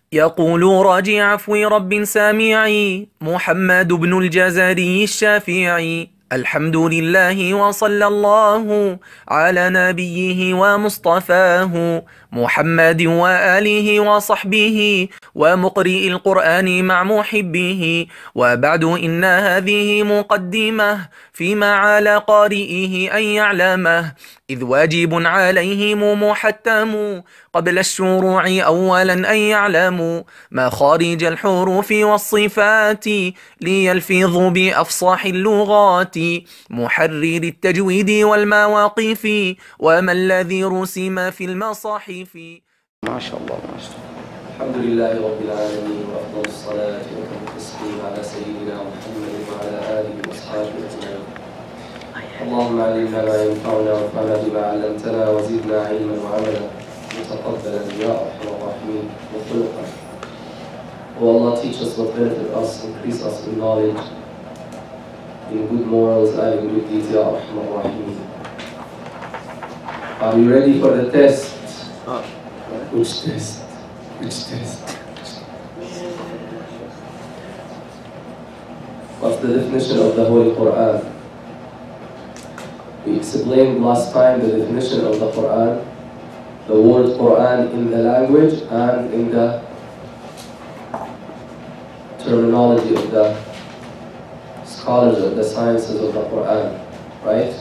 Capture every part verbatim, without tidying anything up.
يقول راجي عفو رب سامعي محمد بن الجزري الشافعي: الحمد لله وصلى الله على نبيه ومصطفاه محمد وآله وصحبه ومقرئ القرآن مع محبه. وبعد إن هذه مقدمة فيما على قارئه أن يعلمه، إذ واجب عليهم محتم قبل الشروع أولا أن يعلموا مخارج الحروف والصفات ليلفظوا بأفصح اللغات، محرر التجويد والمواقف وما الذي رسم في المصاحف. ما شاء الله ما شاء الله. الحمد لله رب العالمين، وأفضل الصلاة والتسليم على سيدنا محمد وعلى آله وأصحابه أجمعين. اللهم علمنا ما ينفعنا وانفعنا بما علمتنا وزدنا علما وعملا متقبلا يا أرحم الراحمين وخلقا. Oh Allah, teach us what benefit us, increase us in knowledge, in good morals and in good deeds, Ya Arhamar Rahimin. Are you ready for the test? Ah. Which test? Which test? What's the definition of the Holy Quran? We explained last time the definition of the Quran, the word Quran in the language and in the terminology of the scholars of the sciences of the Quran, right?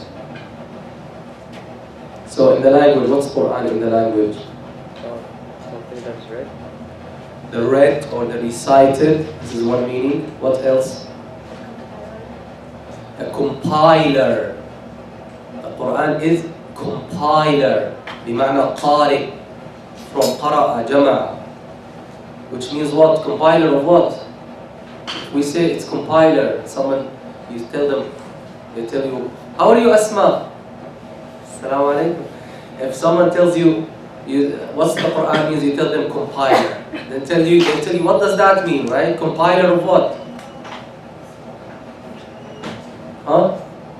So in the language, what's Quran in the language? Something that's read. The read or the recited, this is one meaning. What else? A compiler. The Quran is compiler. بمعنى قارئ, from قرأ جمع, which means what? Compiler of what? We say it's compiler. Someone, you tell them, they tell you, how are you, Asma? Assalamu alaikum. If someone tells you, you what's the Quran means, you tell them compiler. Then tell you, they tell you, what does that mean, right? Compiler of what? Huh?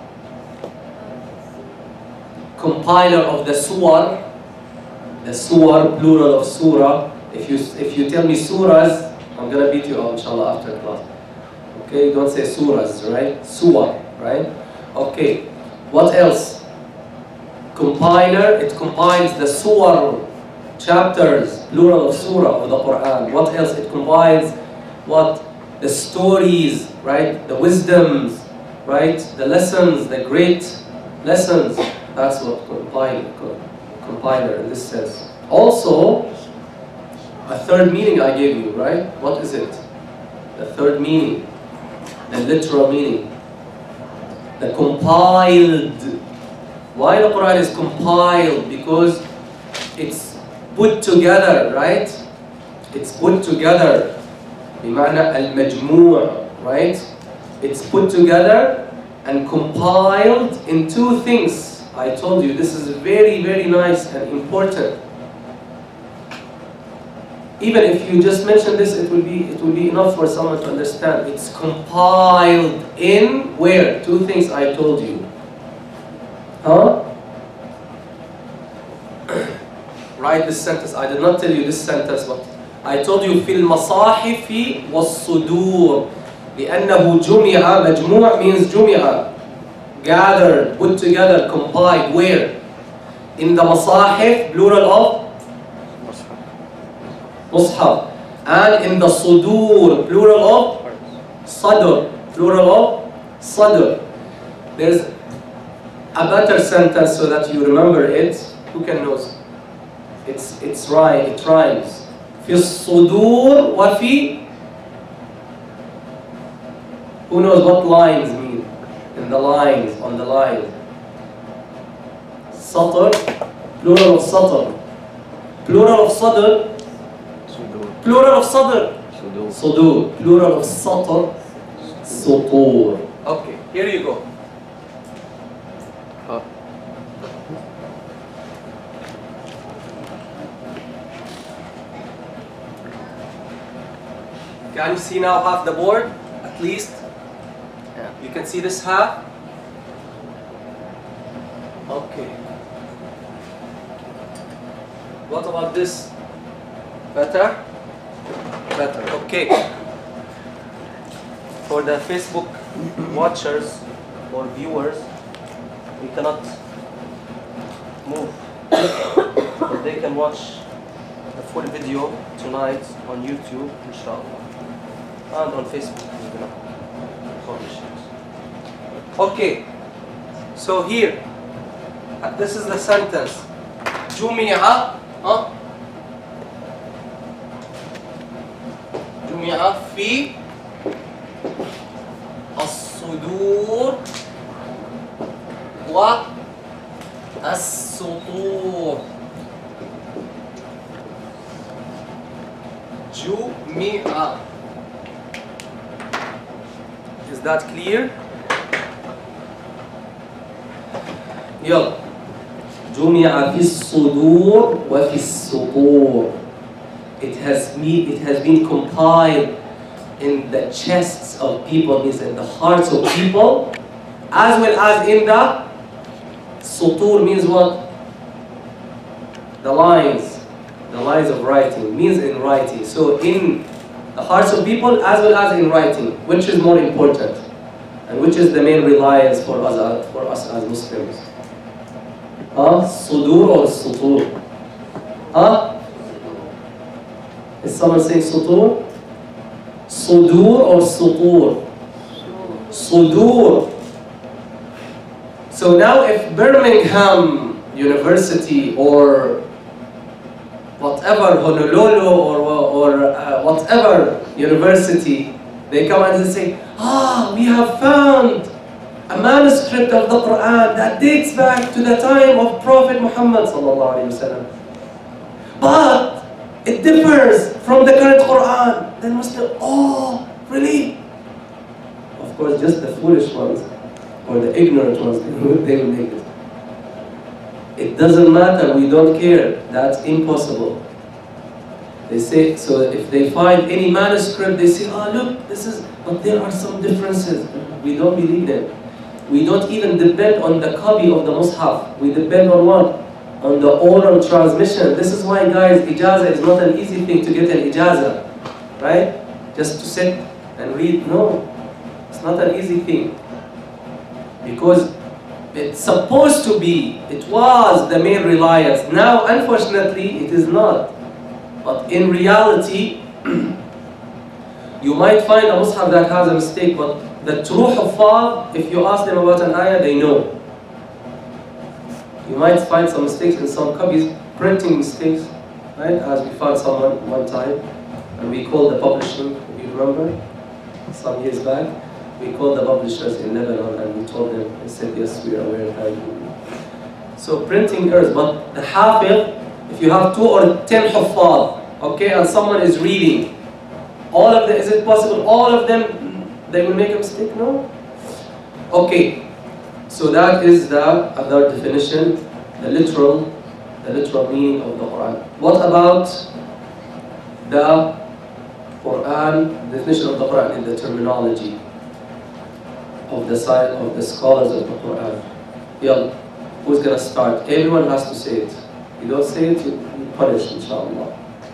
Compiler of the surah, the surah, plural of surah. If you if you tell me surahs, I'm gonna beat you up, inshallah, after class. Okay, don't say surahs, right? Surah, right? Okay, what else? Compiler, it compiles the surah, chapters, plural of surah of the Quran. What else? It compiles what? The stories, right? The wisdoms, right? The lessons, the great lessons. That's what compile, compiler in this sense. Also, a third meaning I gave you, right? What is it? The third meaning, the literal meaning, the compiled. Why the Quran is compiled? Because it's put together, right? It's put together. بمعنى المجموع, right? It's put together and compiled in two things. I told you this is very, very nice and important. Even if you just mention this, it will be it will be enough for someone to understand. It's compiled in where? Two things I told you. Huh? Write this sentence. I did not tell you this sentence, but I told you في المصاحف والصدور لأنه جمع. مجموع means جمع, gathered, put together, compiled. Where? In the masahif, plural of mushaf, and in the sudur, plural of sadr, plural of sadr. There's a better sentence so that you remember it. Who can know? It's it's right. It rhymes. في الصدور وفي. Who knows what lines mean? In the lines, on the line. Satr, plural of satr. Plural of sadr. Plural of sadr. Sudur. Plural of satr. Sutur. Okay, here you go. Ah. Can you see now half the board? At least? Yeah. You can see this half? Okay. What about this? Better? better. Okay. For the Facebook watchers or viewers, we cannot move, but they can watch the full video tonight on YouTube, inshallah, and on Facebook. We're gonna publish it. Okay. So here, uh, this is the sentence. جمع, huh? جمع في الصدور والسطور. جمع. Is that clear? يلا. جمع في الصدور وفي السطور. It has been, it has been compiled in the chests of people, means in the hearts of people, as well as in the sutur, means what? The lines, the lines of writing, means in writing. So in the hearts of people as well as in writing, which is more important? And which is the main reliance for us, for us as Muslims? Huh? Sudur or sutur? Huh? Is someone saying sutur? Sudur or sutur? Sudur. So now if Birmingham University or whatever, Honolulu or, or uh, whatever university, they come and they say, ah, we have found a manuscript of the Quran that dates back to the time of Prophet Muhammad sallallahu alaihi wasallam. But it differs from the current Quran. Then Muslim, oh, really? Of course, just the foolish ones or the ignorant ones, they will make it. It doesn't matter, we don't care. That's impossible. They say, so if they find any manuscript, they say, oh look, this is, but there are some differences. We don't believe them. We don't even depend on the copy of the Mus'haf. We depend on what? On the oral transmission. This is why, guys, ijazah is not an easy thing to get an ijazah, right? Just to sit and read. No, it's not an easy thing. Because it's supposed to be, it was the main reliance. Now, unfortunately, it is not. But in reality, you might find a Mus'haf that has a mistake, but the true Huffaz, if you ask them about an ayah, they know. You might find some mistakes in some copies, printing mistakes, right? As we found someone one time, and we called the publishing, if you remember, some years back, we called the publishers in Lebanon and we told them, they said, yes, we are aware that. So printing errors, but the Hafiz, if you have two or ten Huffaz, okay, and someone is reading, all of them, is it possible, all of them, they will make a mistake? No? Okay. So that is the other definition, the literal, the literal meaning of the Quran. What about the Quran, definition of the Quran in the terminology of the side of the scholars of the Quran? Yeah, who's gonna start? Everyone has to say it. You don't say it, you, you punish, inshallah.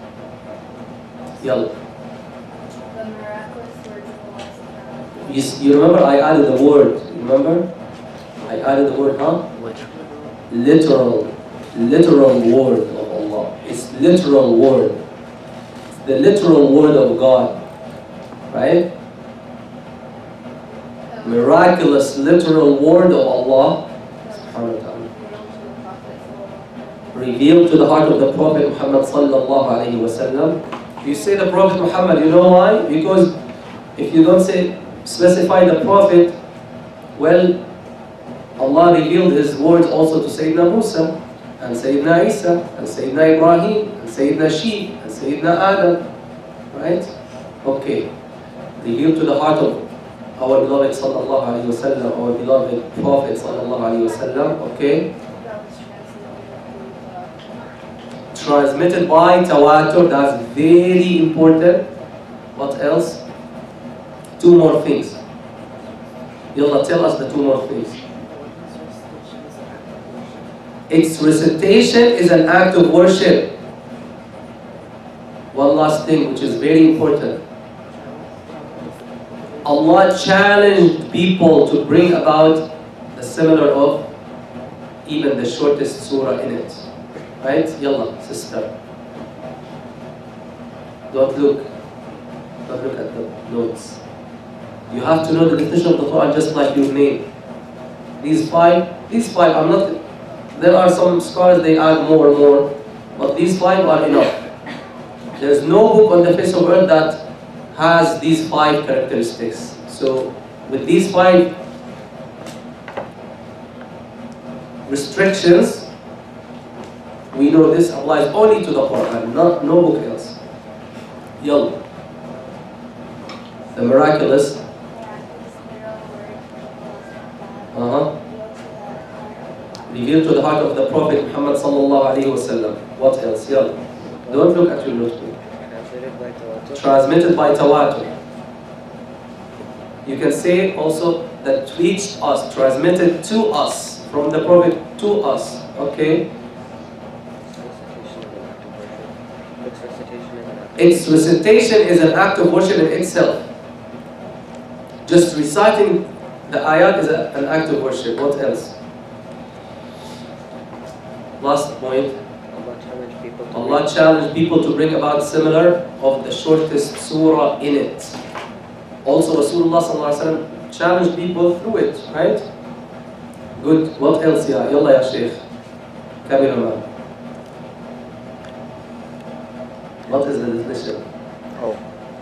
Yeah. The miraculous words of Allah subhanahu wa ta'ala. You, you remember I added the word, you remember? I added the word, huh? Literal. Literal word of Allah. It's literal word. It's the literal word of God. Right? Miraculous literal word of Allah. Revealed to the heart of the Prophet Muhammad sallallahu alayhi wa sallam. You say the Prophet Muhammad, you know why? Because if you don't say, specify the Prophet, well, Allah revealed His words also to Sayyidina Musa, and Sayyidina Isa, and Sayyidina Ibrahim, and Sayyidina Sheep, and Sayyidina Adam. Right? Okay. Revealed to the heart of our beloved sallallahu alayhi wa sallam, our beloved Prophet sallallahu alayhi wa sallam. Okay? Transmitted by tawatur, that's very important. What else? Two more things. Yalla, tell us the two more things. Its recitation is an act of worship. Wallahi, one last thing which is very important. Allah challenged people to bring about the similar of even the shortest surah in it. Right? Yalla, sister. Don't look. Don't look at the notes. You have to know the definition of the Quran just like your name. These five, these five, I'm not, there are some scholars they add more and more, but these five are enough. There's no book on the face of earth that has these five characteristics. So with these five restrictions, we know this applies only to the Quran, not no book else. Yalla. The miraculous. Uh-huh. Revealed to the heart of the Prophet Muhammad sallallahu alaihi wasallam. What else? Yalla. Don't look at your notebook. Transmitted by tawatur. Transmitted by tawatur. You can say also that reached us, transmitted to us, from the Prophet to us. Okay? Its recitation is an act of worship in itself. Just reciting the ayat is a, an act of worship. What else? Last point. Allah challenged people to Allah challenged people to bring about similar of the shortest surah in it. Also Rasulullah sallallahu alaihi wasallam challenged people through it, right? Good. What else? Ya Yalla ya Shaykh. Kameraman. What is the definition? Oh.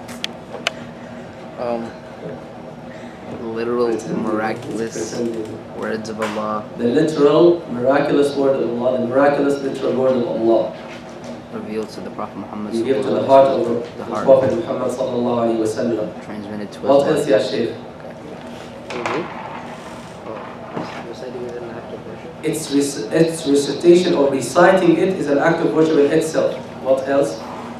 Um. Literal, miraculous words of Allah. The literal, miraculous word of Allah, the miraculous literal word of Allah. Revealed to the Prophet Muhammad. Revealed to the heart of the, the the heart. Prophet Muhammad sallallahu alaihi wasallam. Transmitted to What us. else, ya Shaykh? Reciting is an act of worship. Its, rec its recitation or reciting it is an act of worship in itself. What else?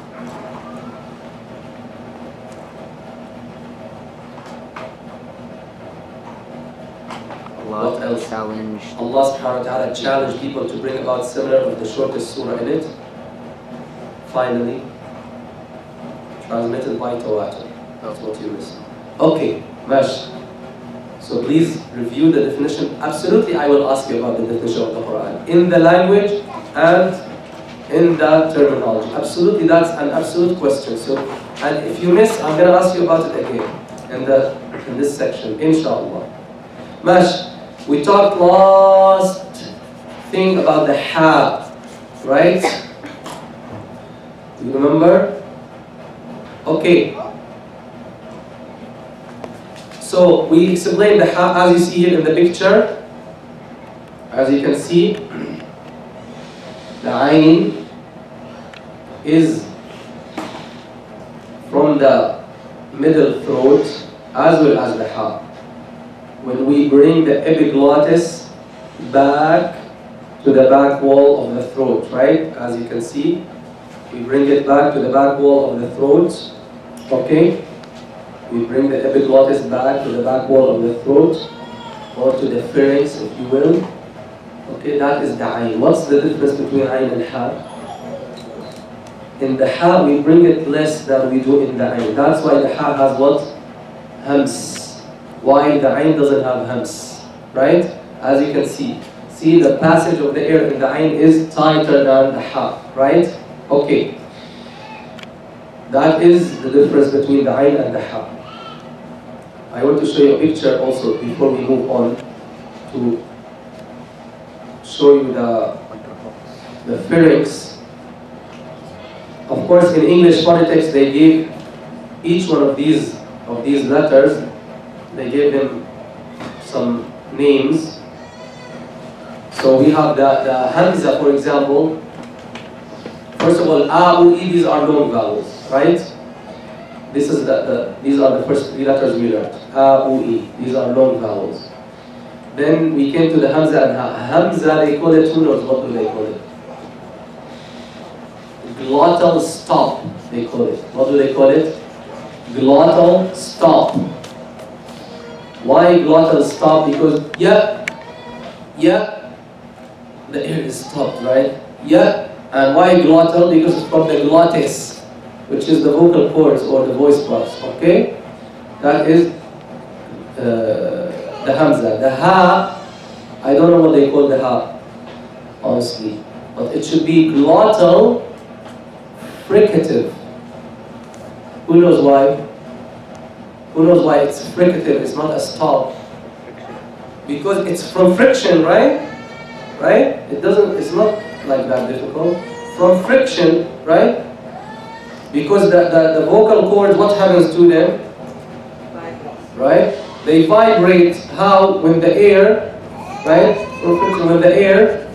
Allah What else? challenged. Allah subhanahu wa ta'ala challenged people to bring about similar of the shortest surah in it. Finally, transmitted by tawatur. That's what you missed. Okay, Mash. So please review the definition. Absolutely, I will ask you about the definition of the Quran in the language and in the terminology. Absolutely, that's an absolute question. So, and if you miss, I'm going to ask you about it again in the in this section, inshallah. Mash, we talked last thing about the ha, right? Do you remember? Okay. So we explained the ha as you see here in the picture. As you can see, the ayn is from the middle throat as well as the ha. When we bring the epiglottis back to the back wall of the throat, right? As you can see, we bring it back to the back wall of the throat, okay? We bring the epiglottis back to the back wall of the throat, or to the pharynx, if you will. Okay, that is the ayn. What's the difference between ayn and ha? In the ha, we bring it less than we do in the ayn. That's why the ha has what? Hams. Why the ayn doesn't have hams, right? As you can see. See, the passage of the air in the ayn is tighter than the ha, right? Okay. That is the difference between the ayn and the ha. I want to show you a picture also before we move on to show you the, the pharynx. Of course, in English phonetics, they give each one of these of these letters, they gave them some names. So we have the, the hamza, for example. First of all, a, u, e, these are long vowels, right? This is the, the these are the first three letters we learned. A, u, e, these are long vowels. Then we came to the hamza and ha. Hamza, they call it, who knows what do they call it? Glottal stop, they call it. What do they call it? Glottal stop. Why glottal stop? Because yeah, yeah, the air is stopped, right? Yeah, and why glottal? Because it's from the glottis. which is the vocal cords or the voice box, okay? That is uh, the hamza. The ha, I don't know what they call the ha, honestly, but it should be glottal fricative. Who knows why? Who knows why it's fricative, it's not a stop? Because it's from friction, right? Right? It doesn't, it's not like that difficult. From friction, right? Because the, the, the vocal cords, what happens to them? Right? They vibrate. How? When the air, right? From friction, when the air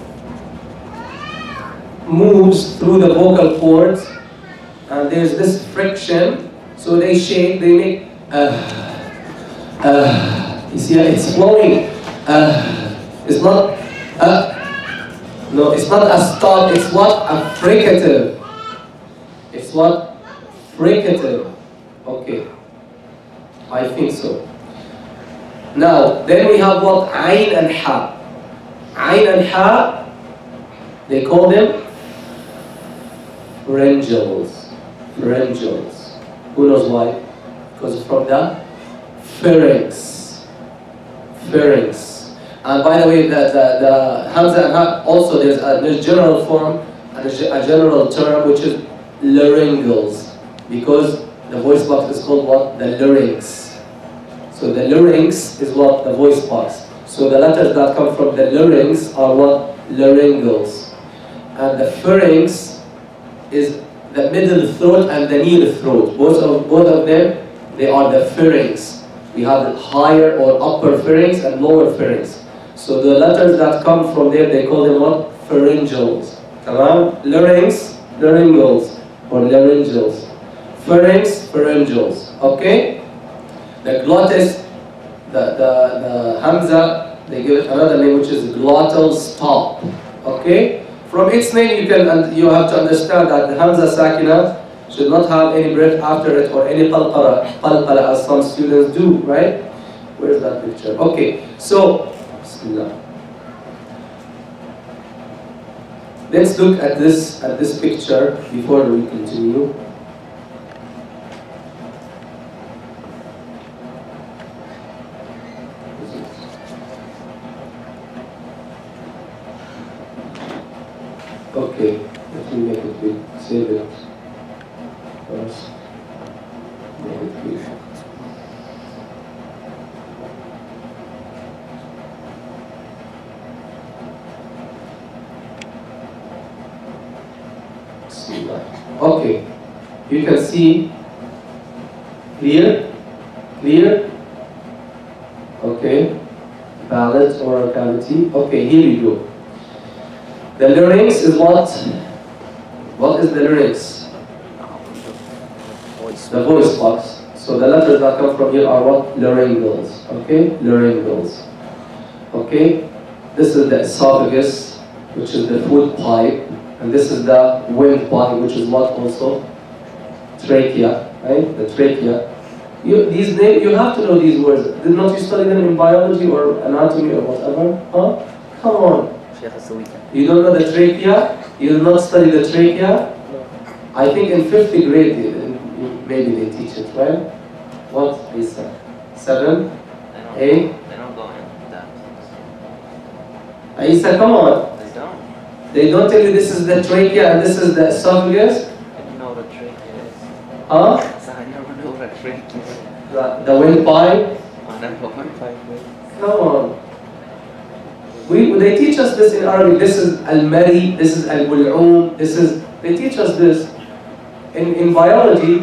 moves through the vocal cords, and there's this friction, so they shake, they make, uh, uh, you see, it's flowing. Uh, it's not, uh, no, it's not a stop, it's what? A fricative. It's what? Fricative. Okay. I think so. Now, then we have what? Ayn and Ha. Ayn and Ha, they call them pharyngeals. Pharyngeals. Who knows why? Because from the pharynx. Pharynx. And by the way, the, the, the hamza and ha, also there's a, there's general form and a, a general term which is laryngals, because the voice box is called what? The larynx. So the larynx is what? The voice box. So the letters that come from the larynx are what? Laryngals. And the pharynx is the middle throat and the near throat. Both of, both of them, they are the pharynx. We have the higher or upper pharynx and lower pharynx. So the letters that come from there, they call them what? Pharyngeals. Tamam? Larynx, laryngals, or laryngals. Pharynx, pharyngeals. Okay? The glottis, the, the, the hamza, they give it another name, which is glottal stop. Okay? From its name, you can you have to understand that the hamza sakina should not have any breath after it or any qalqala, qalqala as some students do, right? Where's that picture? Okay, so bismillah. Let's look at this at this picture before we continue. Okay, let me make it big. Save it first. Make it big. Okay, you can see clear, clear. Okay, palate or cavity. Okay, here we go. The larynx is what? What is the larynx? The voice box. So the letters that come from here are what? Laryngals. Okay? Laryngals. Okay? This is the esophagus, which is the food pipe. And this is the windpipe, which is what also? Trachea. Right? The trachea. You, these names, you have to know these words. Did not you study them in biology or anatomy or whatever? Huh? Come on. You don't know the trachea? You did not study the trachea? I think in fifth grade, maybe they teach it, right? What is that? Seven? Eight? They don't go into that. Aisa, come on. They don't. They don't tell you this is the trachea and this is the esophagus? I didn't know what a trachea is. Huh? So I never knew what a trachea is. The, the windpipe? I never windpipe is. Come on. We, they teach us this in Arabic. This is al-mari, this is al-bul'um, this is, they teach us this. In, in biology,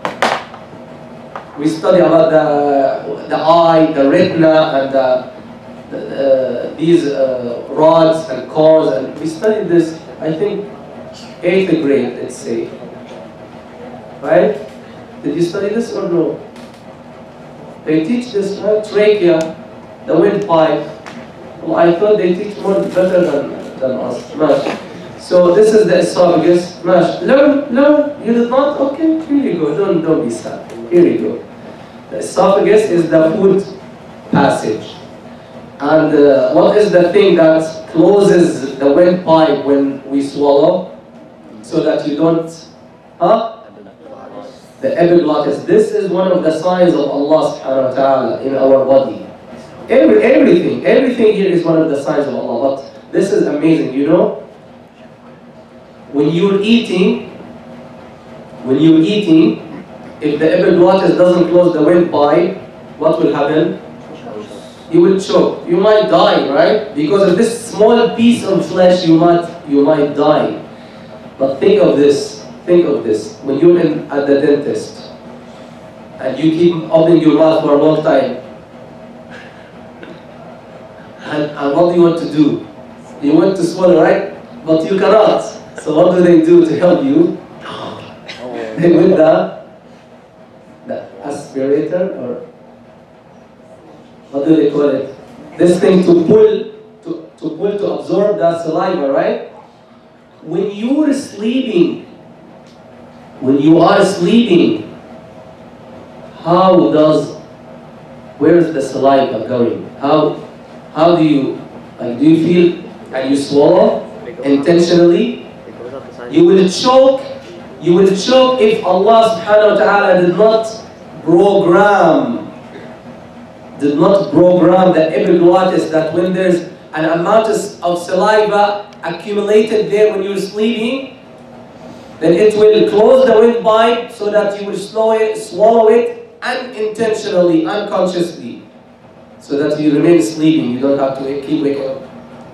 we study about the, the eye, the retina, and the, the, uh, these uh, rods and cones, and we studied this, I think, eighth grade, let's say. Right? Did you study this or no? They teach this, right? Trachea, the windpipe. Well, I thought they teach more better than, than us. Mash. So this is the esophagus. Mash. Learn, learn. You did not? Okay, here you go. Don't, don't be sad. Here you go. The esophagus is the food passage. And uh, what is the thing that closes the windpipe when we swallow? So that you don't, huh? the epiglottis. This is one of the signs of Allah subhanahu wa ta'ala in our body. Every, everything, everything here is one of the signs of Allah. But this is amazing, you know? When you're eating, when you're eating, if the epiglottis doesn't close the windpipe, what will happen? You will choke. You might die, right? Because of this small piece of flesh, you might you might die. But think of this. Think of this. When you're in, at the dentist and you keep opening your mouth for a long time, and, and what do you want to do? You want to swallow, right? But you cannot. So what do they do to help you? They with the the aspirator, or what do they call it? This thing to pull, to, to pull to absorb that saliva, right? When you are sleeping, when you are sleeping, how does, where is the saliva going? How, how do you, like, do you feel, and you swallow intentionally? You will choke, you will choke if Allah subhanahu wa ta'ala did not program, did not program the epiglottis, that when there's an amount of saliva accumulated there when you're sleeping, then it will close the windpipe so that you will slow it, swallow it unintentionally, unconsciously, so that you remain sleeping. You don't have to keep waking up.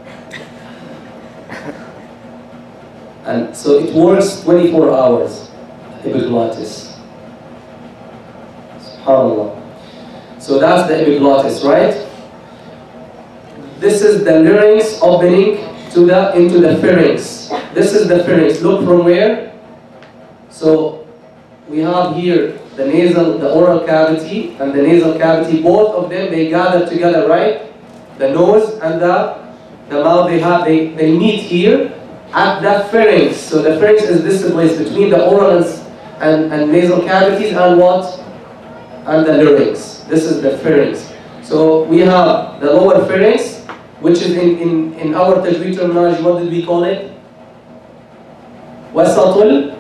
And so it works twenty-four hours, epiglottis. SubhanAllah. So that's the epiglottis, right? This is the larynx opening to the into the pharynx. This is the pharynx. Look from where? So we have here the nasal, the oral cavity and the nasal cavity. Both of them, they gather together, right? The nose and the the mouth, they have they, they meet here at the pharynx. So the pharynx is this place between the oral and, and nasal cavities and what? And the larynx. This is the pharynx. So we have the lower pharynx, which is in, in, in our tajweed terminology, what did we call it? Wasatul?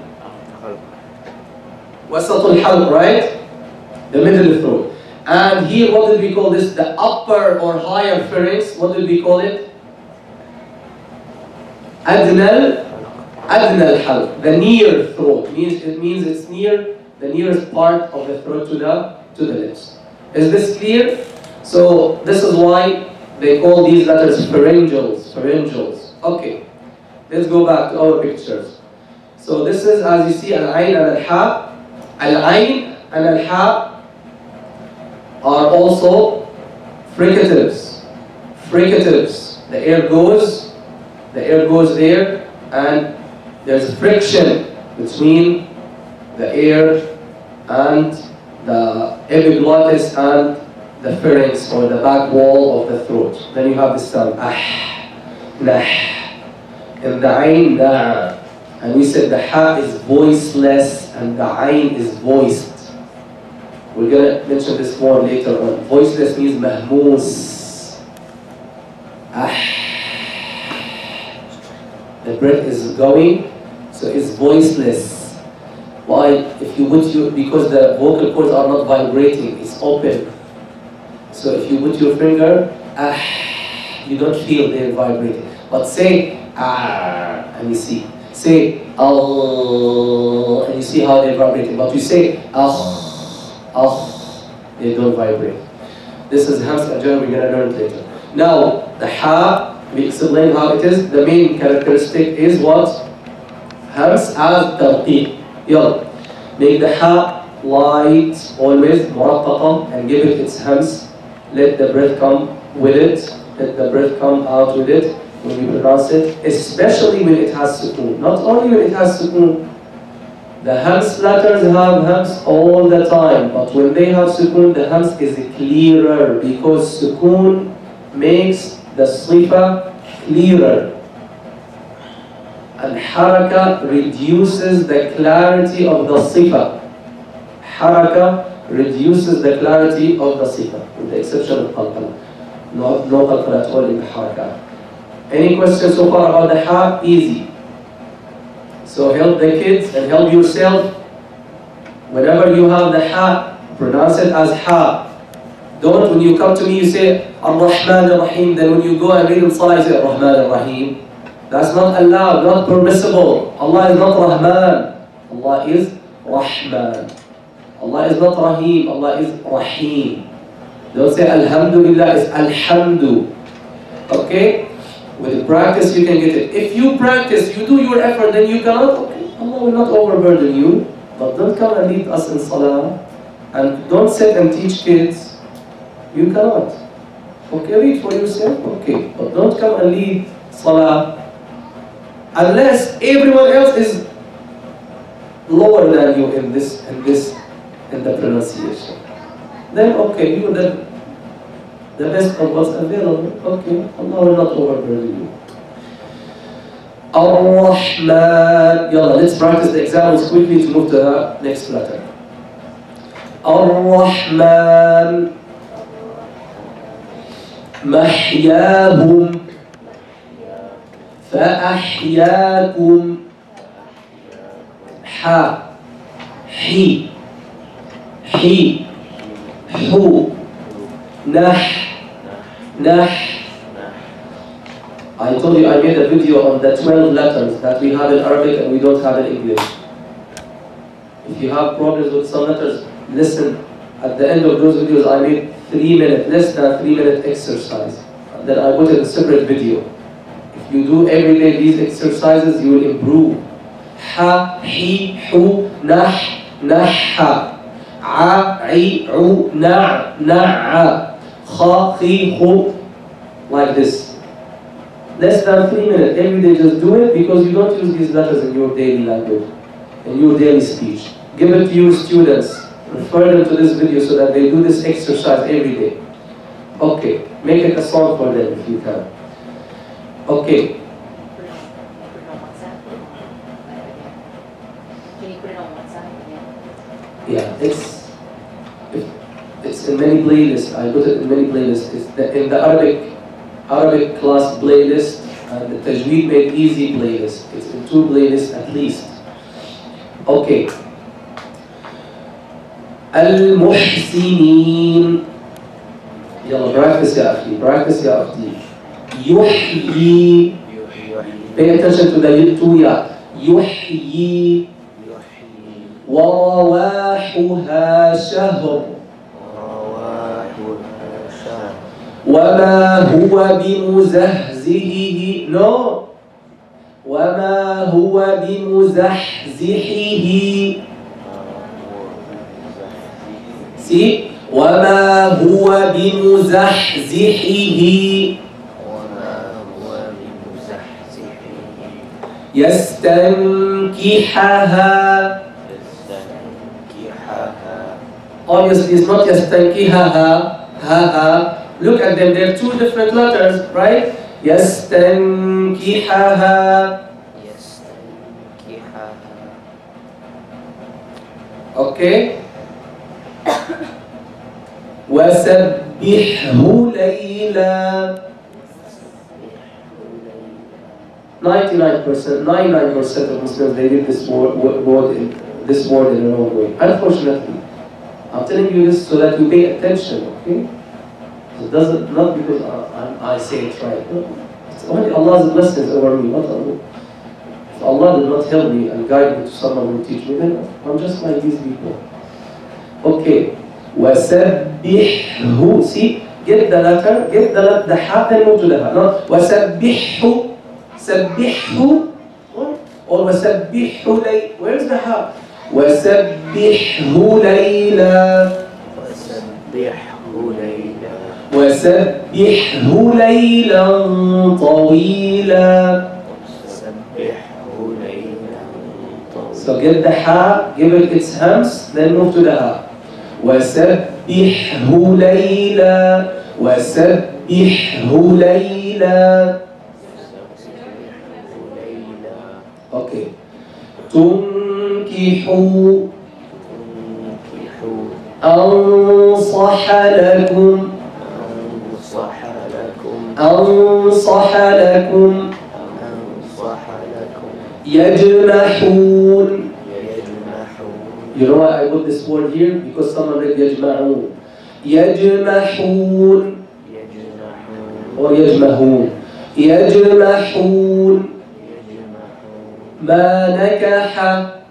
Wasatul halq, right? The middle throat. And here, what did we call this? The upper or higher pharynx, what did we call it? Adnal, Adnal halq, the near throat. Means, it means it's near, the nearest part of the throat to the, to the lips. Is this clear? So this is why they call these letters pharyngeals, pharyngeals. Okay, let's go back to our pictures. So this is, as you see, Al-Ain and Al-Ha. Al-Ain and Al-Ha are also fricatives. Fricatives. The air goes, the air goes there, and there's friction between the air and the epiglottis and the pharynx, or the back wall of the throat. Then you have this sound, ah, nah, and the ain, nah. And we said the ha is voiceless and the ain is voiced. We're going to mention this more later on. Voiceless means mahmoos. Ah. The breath is going, so it's voiceless. Why? If you put your, because the vocal cords are not vibrating, it's open. So if you put your finger, ah, you don't feel they're vibrating. But say, ah, and you see. Say, ah, and you see how they're vibrating. But you say, ah, ah, they don't vibrate. This is Hams Ajam, we're going to learn later. Now, the ha, we explain how it is. The main characteristic is what? Hams as tarqiq. Yalla. Make the ha light, always, muraqqaqa, and give it its hams. Let the breath come with it. Let the breath come out with it when you pronounce it, especially when it has sukoon. Not only when it has sukoon. The hams letters have hams all the time, but when they have sukoon, the hams is clearer because sukoon makes the sifa clearer. And haraka reduces the clarity of the sifa. Haraka reduces the clarity of the sifa, with the exception of qalqala. No, no qalqala at all in the haraka. Any questions so far about the ha? Easy. So help the kids and help yourself. Whenever you have the ha, pronounce it as ha. Don't, when you come to me, you say Ar-Rahman Ar-Rahim. Then when you go and read in Salah, you say Ar-Rahman Ar-Rahim. That's not allowed, not permissible. Allah is not Rahman. Allah is Rahman. Allah is not Rahim. Allah is Rahim. Don't say Alhamdulillah, it's Alhamdu. Okay? With practice, you can get it. If you practice, you do your effort, then you cannot, okay, Allah will not overburden you. But don't come and lead us in Salah. And don't sit and teach kids. You cannot. Okay, read for yourself, okay. But don't come and lead Salah unless everyone else is lower than you in this, in this, in the pronunciation. Then okay, you the, the best of what's available. Okay, Allah will not overburden you. Ar-Rahman. Yalla, let's practice the examples quickly to move to the next letter. Ar-Rahman. محياهم فأحياكم ح حي حي حو نح نح. I told you I made a video on the twelve letters that we have in Arabic and we don't have in English. If you have problems with some letters, listen. At the end of those videos I made three minute, less than three minute exercise. And then I put in a separate video. If you do every day these exercises, you will improve. Ha, hi, hu, nah, nah, a, i, u, na, na, kha, khi, hu, like this. Less than three minutes. Every day just do it because you don't use these letters in your daily language, in your daily speech. Give it to your students. Refer them to this video so that they do this exercise every day. Okay, make it a song for them if you can. Okay. Put it on WhatsApp. Can you put it on WhatsApp again? Yeah, it's it's in many playlists. I put it in many playlists. It's the, in the Arabic Arabic class playlist and the Tajweed Made Easy playlist. It's in two playlists at least. Okay. المحسنين. يلا practice يا أخي, practice يا أختي. يحيي. Pay attention to the two ya. يحيي. ورواحها شهر. وما هو بمزحزحه. No. وما هو بمزحزحه. See? وما هو بمزحزحه. يستنكحها. Obviously it's not يستنكحها. ها. Look at them, they're two different letters, right? يستنكحها. Okay? وسبحه ليلا. ninety-nine percent, ninety-nine percent of Muslims, they did this word, word in, this word in the wrong way. Unfortunately, I'm telling you this so that you pay attention, okay? It doesn't, not because I, I, I say it right. No. It's only Allah's blessings over me, not Allah. If Allah did not help me and guide me to someone who will teach me, then I'm just like these people. Okay. وسبحه. See, get the letter, get the letter, the ha, then move to the ha. No. وسبحه. سبحه. Or وسبحه لي. Where's the ha? وسبحه ليلا. وسبحه ليلا. وسبحه ليلا طويلا. وسبحه ليلا طويلا. So get the ha, give it its hams, then move to the ha. وسبحه ليلا. وسبحه ليلا. Okay. تنكحوا. أنصح لكم. أنصح لكم. أنصح لكم. أنصح لكم. يجمحون. يجمحون. You know why I put this word here? Because someone read يجمعون. يجمحون يجنحون or يجمحون. يجمحون يجمحون ما نكح ما نكح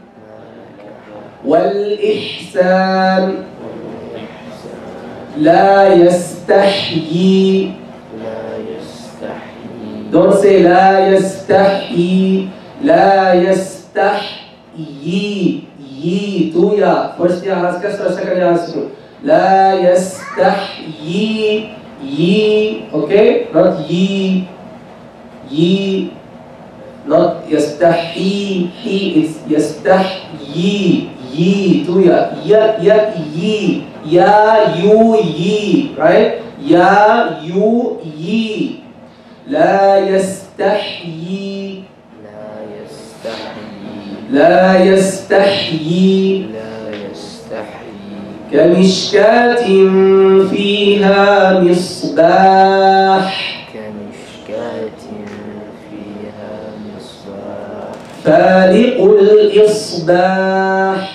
والإحسان والإحسان لا يستحيي. لا يستحيي Don't say لا يستحيي. لا يستحيي. Yi, two ya. First ya has kasra, second ya has sukun. لا يستحيي. Yi, okay? Not yi. Yi. Not yastahi. He, it's yastahyi. Yi, two ya. Ya, ya, yi. Ya, you, yi. Right? Ya, you, yi. لا يستحيي. لا يستحيي لا يستحيي. لا يستحيي كمشكاة فيها مصباح. كمشكاة فيها مصباح فالق الإصباح.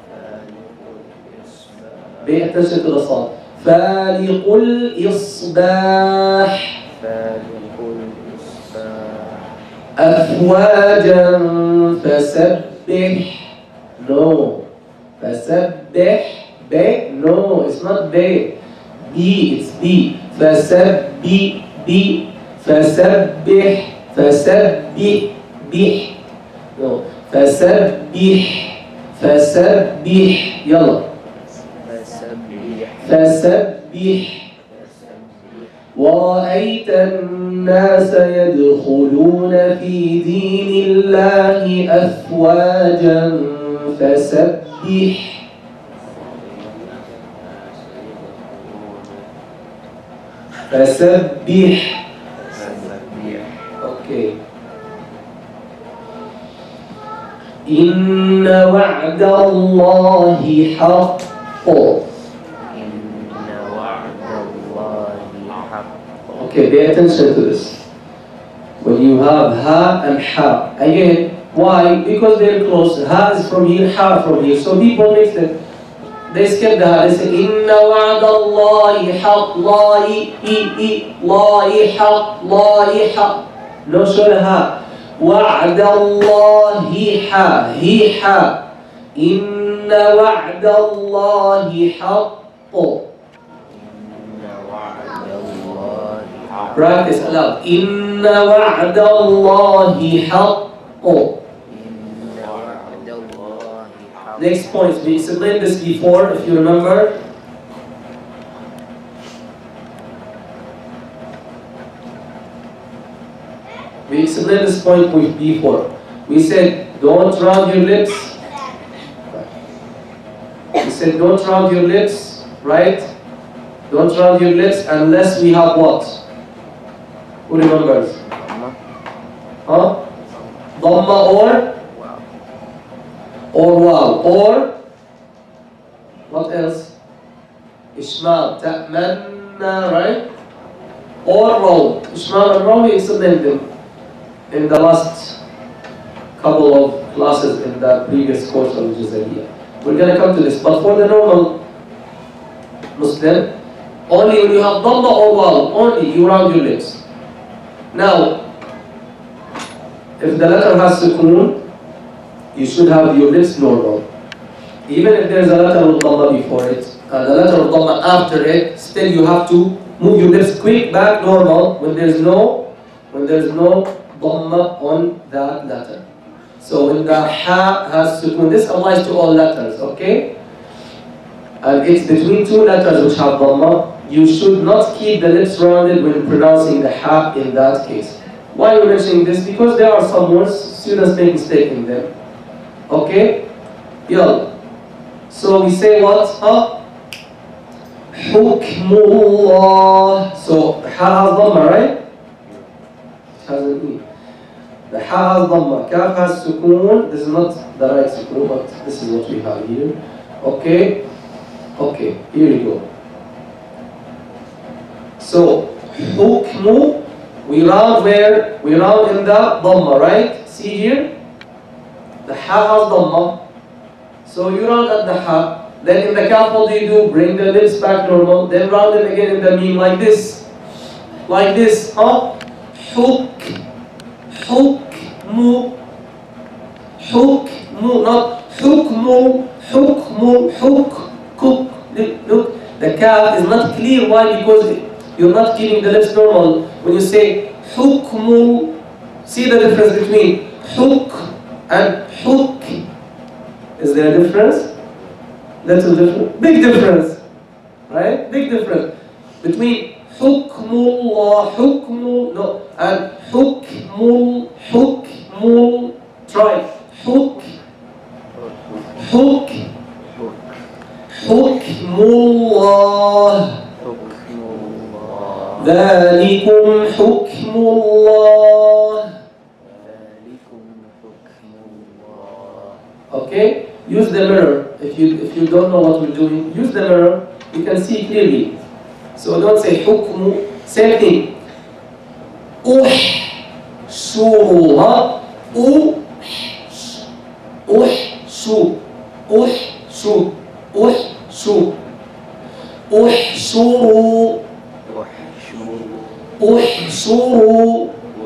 بيحتاج الصاد. فالق الإصباح. فالق الإصباح أفواجا فسبح. No. فسبح. ب. No, it's not ب. B, it's B. فسبح. B. فسبح. فسبح. بح. No. فسبح. فسبح. يلا. فسبح فسبح. ورأيت الناس يدخلون في دين الله أفواجا فسبح. فسبح. Okay. إن وعد الله حق. إن وعد الله حق Okay, pay attention to this. When you have ha and ha, again, why? Because they're close. Ha is from here, ha from here. So people mix it. They skip the ha. They say, Inna wa'da Allahi haq, la'i, i, i, la'i haq, la'i haq. No show ha. Wa'da Allahi ha, hi ha. Inna wa'da Allahi haq. إن وعد الله حق Practice aloud. Inna wa'da Allahi haqq. إن وعد الله حق Next point. We explained this before, if you remember. We explained this point with before. We said, don't round your lips. We said, don't round your lips, right? Don't round your lips unless we have what? Who remembers? Huh? Dhamma or? Or wow. Or? What else? Ishmal. Ta'manna, right? Or roll. Ishmal and roll, we explained them in the last couple of classes in the previous course of Al-Jazariyya. We're going to come to this. But for the normal Muslim, only when you have dhamma or waw, only you round your lips. Now, if the letter has sukoon, you should have your lips normal. Even if there's a letter of dhamma before it, and the letter of dhamma after it, still you have to move your lips quick back normal when there's no, when there's no dhamma on that letter. So when the ha has sukoon, this applies to all letters, okay? And it's between two letters which have dhamma. You should not keep the lips rounded when pronouncing the ha in that case. Why are we mentioning this? Because there are some words students make mistake in them. Okay? Yalla. So we say what? Huh? Hukmullah. So ha has dhamma, right? It has an e. The ha has dhamma. Kaf has sukoon. This is not the right sukoon, but this is what we have here. Okay? Okay, here we go. So, hukmu, we round where? We round in the dhamma, right? See here? The ha has dhamma. So you round at the ha. Then in the kaf, what do you do? Bring the lips back normal. Then round it again in the meme like this. Like this. Huh? Huk. Hukmu. Hukmu. Not hukmu. Hukmu. Huk. Kuk. Look. The kaf is not clear. Why? Because you're not keeping the lips normal. When you say hukmu, see the difference between huk and huk. Is there a difference? Little difference? Big difference. Right? Big difference. Between hukmullah, hukmu, no, and hukmul, hukmul, try. Huk, huk, hukmullah. ذلكم حكم الله. Okay? Use the mirror. If you if you don't know what we're doing, use the mirror. You can see clearly. So don't say حكم. Same thing. أحشروا. ها؟ أح أحشو أحشو أحشو أحشروا أحشروا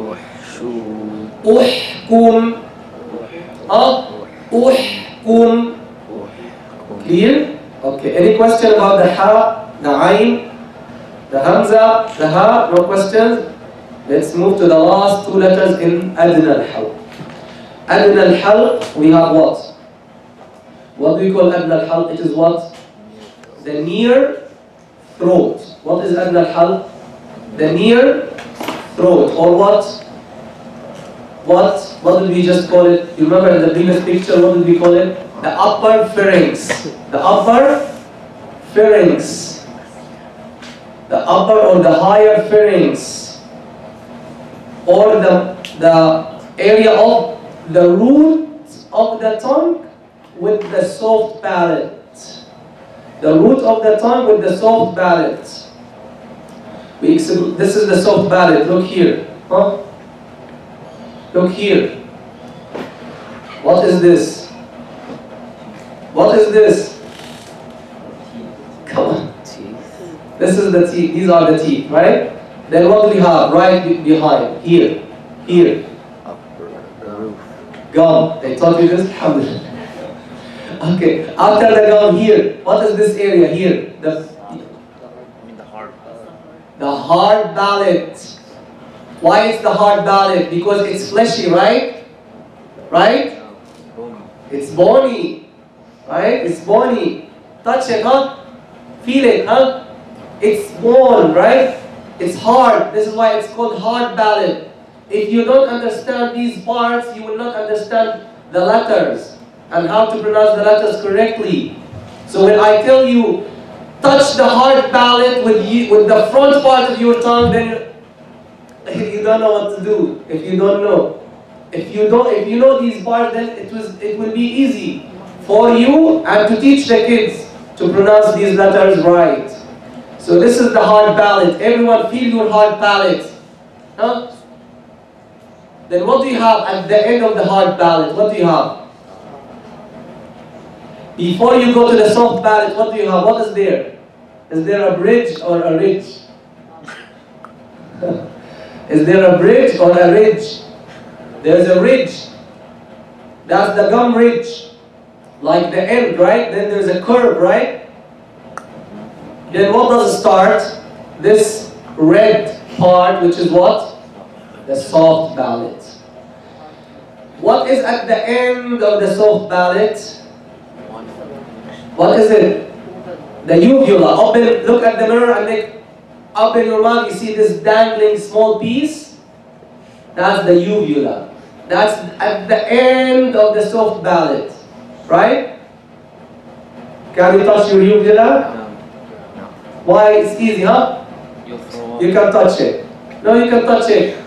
أحكم. ها؟ أحكم. Clear? Okay. Any question about the ha, the ayn, the hamza, the ha? No questions? Let's move to the last two letters in adna al-halq. Adna al-halq, we have what? What do we call adna al-halq? It is what? The near throat. What is adna al-halq? The near throat, or what? What? What did we just call it? You remember in the previous picture, what did we call it? The upper pharynx. The upper pharynx. The upper or the higher pharynx. Or the, the area of the root of the tongue with the soft palate. The root of the tongue with the soft palate. We, this is the soft palate. Look here. Huh? Look here. What is this? What is this? Come on. This is the teeth. These are the teeth, right? Then what do we have right behind? Here. Here. Gum. They taught you this? Alhamdulillah. Okay. After the gum, here. What is this area here? The, the hard palate. Why is the hard palate? Because it's fleshy, right? Right? It's bony. Right? It's bony. Touch it, huh? Feel it, huh? It's bone, right? It's hard. This is why it's called hard palate. If you don't understand these parts, you will not understand the letters and how to pronounce the letters correctly. So when I tell you, touch the hard palate with you, with the front part of your tongue, then you don't know what to do. If you don't know, if you don't, if you know these parts, then it was, it will be easy for you and to teach the kids to pronounce these letters right. So this is the hard palate. Everyone feel your hard palate. Huh? Then what do you have at the end of the hard palate? What do you have? Before you go to the soft palate, what do you have? What is there? Is there a bridge or a ridge? Is there a bridge or a ridge? There's a ridge. That's the gum ridge. Like the end, right? Then there's a curve, right? Then what does it start? This red part, which is what? The soft palate. What is at the end of the soft palate? What is it? The uvula. Open, look at the mirror and make, up in your mouth, you see this dangling small piece? That's the uvula. That's at the end of the soft palate. Right? Can you touch your uvula? Why? It's easy, huh? You can touch it. No, you can touch it.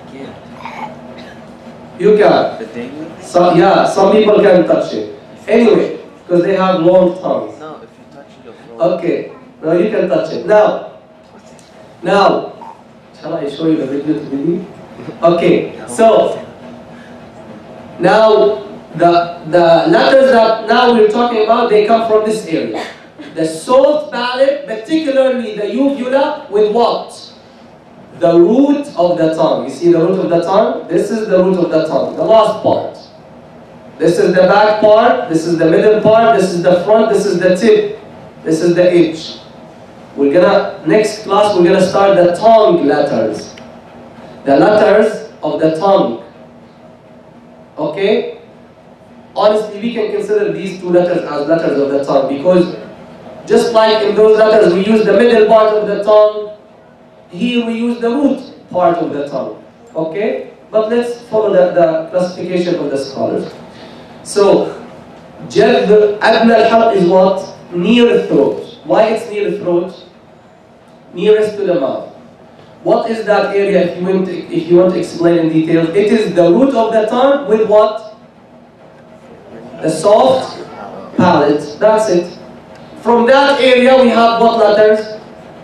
You can. So, yeah, some people can touch it. Anyway, because they have long tongues. No, if you touch it, you'll throw Okay. No, you can touch it. Now, now, shall I show you the video to believe? Okay, so, now, The, the letters that now we're talking about, they come from this area. The soft palate, particularly the uvula, with what? The root of the tongue. You see the root of the tongue? This is the root of the tongue, the last part. This is the back part, this is the middle part, this is the front, this is the tip, this is the edge. We're gonna, next class, we're gonna start the tongue letters. The letters of the tongue. Okay? Honestly, we can consider these two letters as letters of the tongue because just like in those letters we use the middle part of the tongue, here we use the root part of the tongue. Okay? But let's follow the, the classification of the scholars. So, Jadr Adna al-Halq is what? Near throat. Why it's near throat? Nearest to the mouth. What is that area if you want to, if you want to explain in detail? It is the root of the tongue with what? The soft palate. That's it. From that area we have what letters?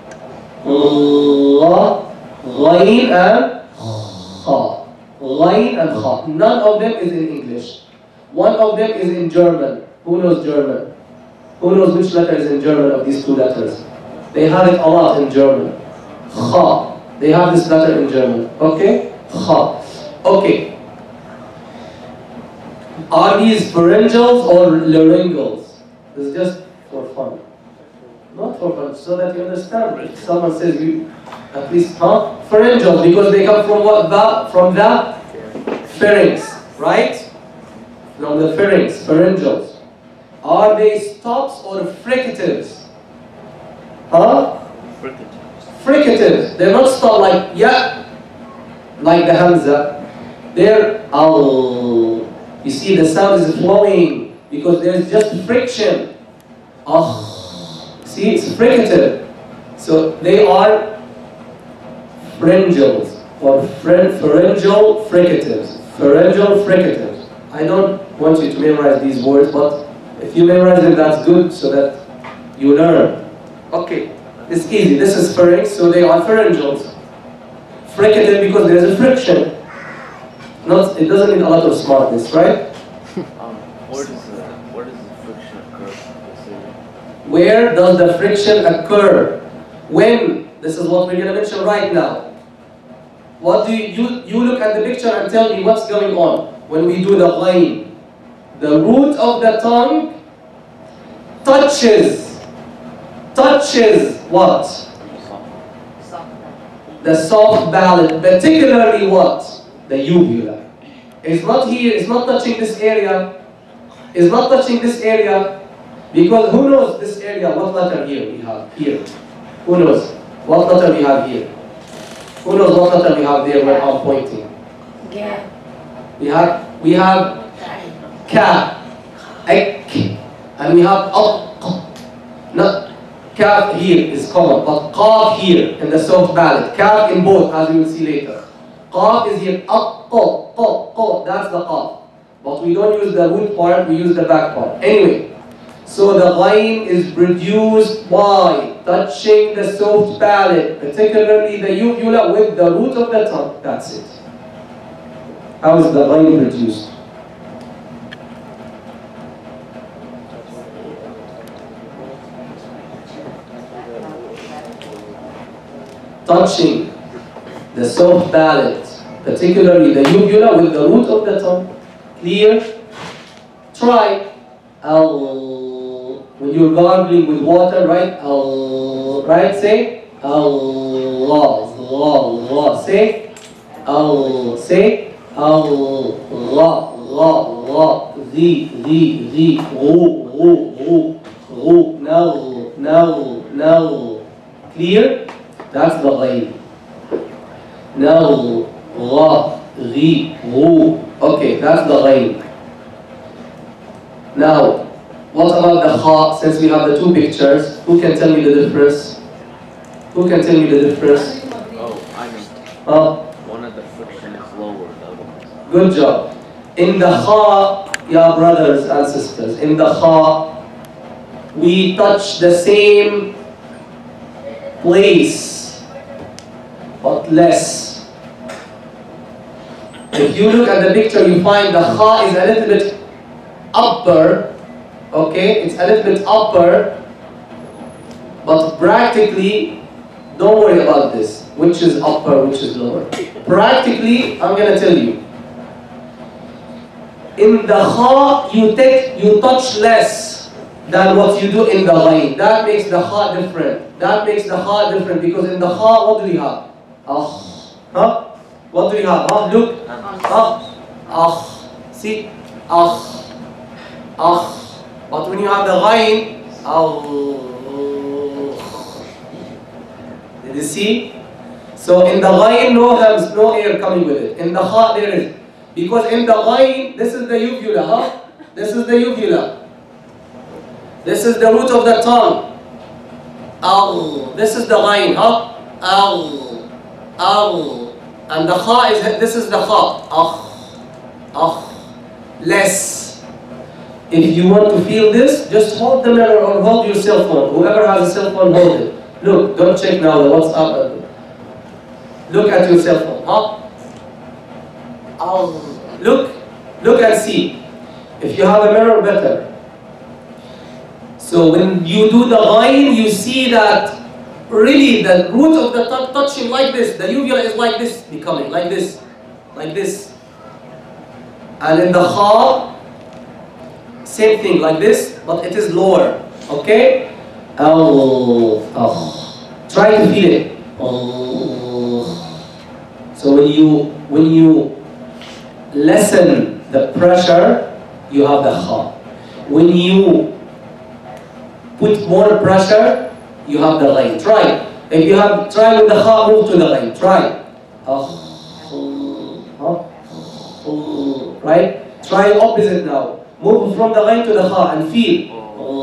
Gha, Ghain and Kha. Ghain and Kha. None of them is in English. One of them is in German. Who knows German? Who knows which letter is in German of these two letters? They have it a lot in German. Kha. They have this letter in German. Okay? Kha. Okay. Are these pharyngals or laryngals? This is just for fun. Not for fun, so that you understand. If someone says you, at least, huh? Pharyngals, because they come from what? The, from the pharynx, right? From the pharynx, pharyngals. Are they stops or fricatives? Huh? Fricatives. They're not stop like yeah, like the hamza. They're al. You see, the sound is flowing because there's just friction. Ah. See, it's fricative. So they are pharyngals or pharyngeal fricatives. Pharyngeal fricatives. I don't want you to memorize these words, but if you memorize them, that's good so that you learn. Okay. It's easy. This is pharynx, so they are pharyngals. Fricative because there's a friction. Not, it doesn't need a lot of smartness, right? Um, where does the where does the friction occur? Where does the friction occur? When? This is what we're going to mention right now. What do you, you you look at the picture and tell me what's going on when we do the Ghain? The root of the tongue touches. Touches what? The soft palate, particularly what? The uvula. It's not here, it's not touching this area. It's not touching this area. Because who knows this area? What letter here we have? Here. Who knows? What letter we have here? Who knows what letter we have there when I'm pointing? Yeah. We have, we have ka, ek, and we have aq. Not Kaf here is common, but Qaf here in the soft palate. Kaf in both, as you will see later. Qaf is here. Aq, qa, qa, qa. That's the Qaf. But we don't use the root part, we use the back part. Anyway, so the Ghain is produced by touching the soft palate, particularly the uvula with the root of the tongue. That's it. How is the Ghain produced? Touching the soft palate, particularly the uvula with the root of the tongue. Clear? Try. Al. When you're gargling with water, right? Al. Right? Say. Allah. Allah. Allah. Say. Al. Say. Al. Allah. Allah. Allah. The. The. The. Ru. Ru. Ru. Ru. Now. Now. Now. Clear? That's the Ghain. Now, Gha, Ghi, Ru. Okay, that's the Ghain. Now, what about the Kha? Since we have the two pictures, who can tell me the difference? Who can tell me the difference? Oh, I know. Huh? One of the friction is lower, the other one. Good job. In the Kha, yeah, brothers and sisters, in the Kha, we touch the same place, but less. If you look at the picture, you find the Kha is a little bit upper, okay? It's a little bit upper, but practically, don't worry about this. Which is upper, which is lower. Practically, I'm gonna tell you. In the kha, you take, you touch less than what you do in the ghain. That makes the kha different. That makes the kha different because in the kha, what do we have? Ah, huh? What do we have? Ah, look. Ah, ah. See? Ah, ah. But when you have the ghain, ah. Did you see? So in the ghain, no hams, no air coming with it. In the kha, there is. Because in the ghain, this is the uvula, huh? This is the uvula. This is the root of the tongue. Al. This is the ghain, huh? Al. Al. And the kha is, this is the kha. Ah. Ah. Less. If you want to feel this, just hold the mirror or hold your cell phone. Whoever has a cell phone, hold it. Look, don't check now the WhatsApp. Look at your cell phone, huh? Oh. Look, look and see. If you have a mirror, better. So when you do the ghain, you see that really the root of the tongue touching like this. The uvula is like this, becoming like this, like this. And in the kha, same thing, like this, but it is lower. Okay? Oh, oh. Try to feel it. Oh. So when you when you lessen the pressure, you have the kha. When you put more pressure, you have the ghain. Try. If you have try with the kha, move to the ghain. Try. Right? Try opposite now. Move from the ghain to the kha and feel.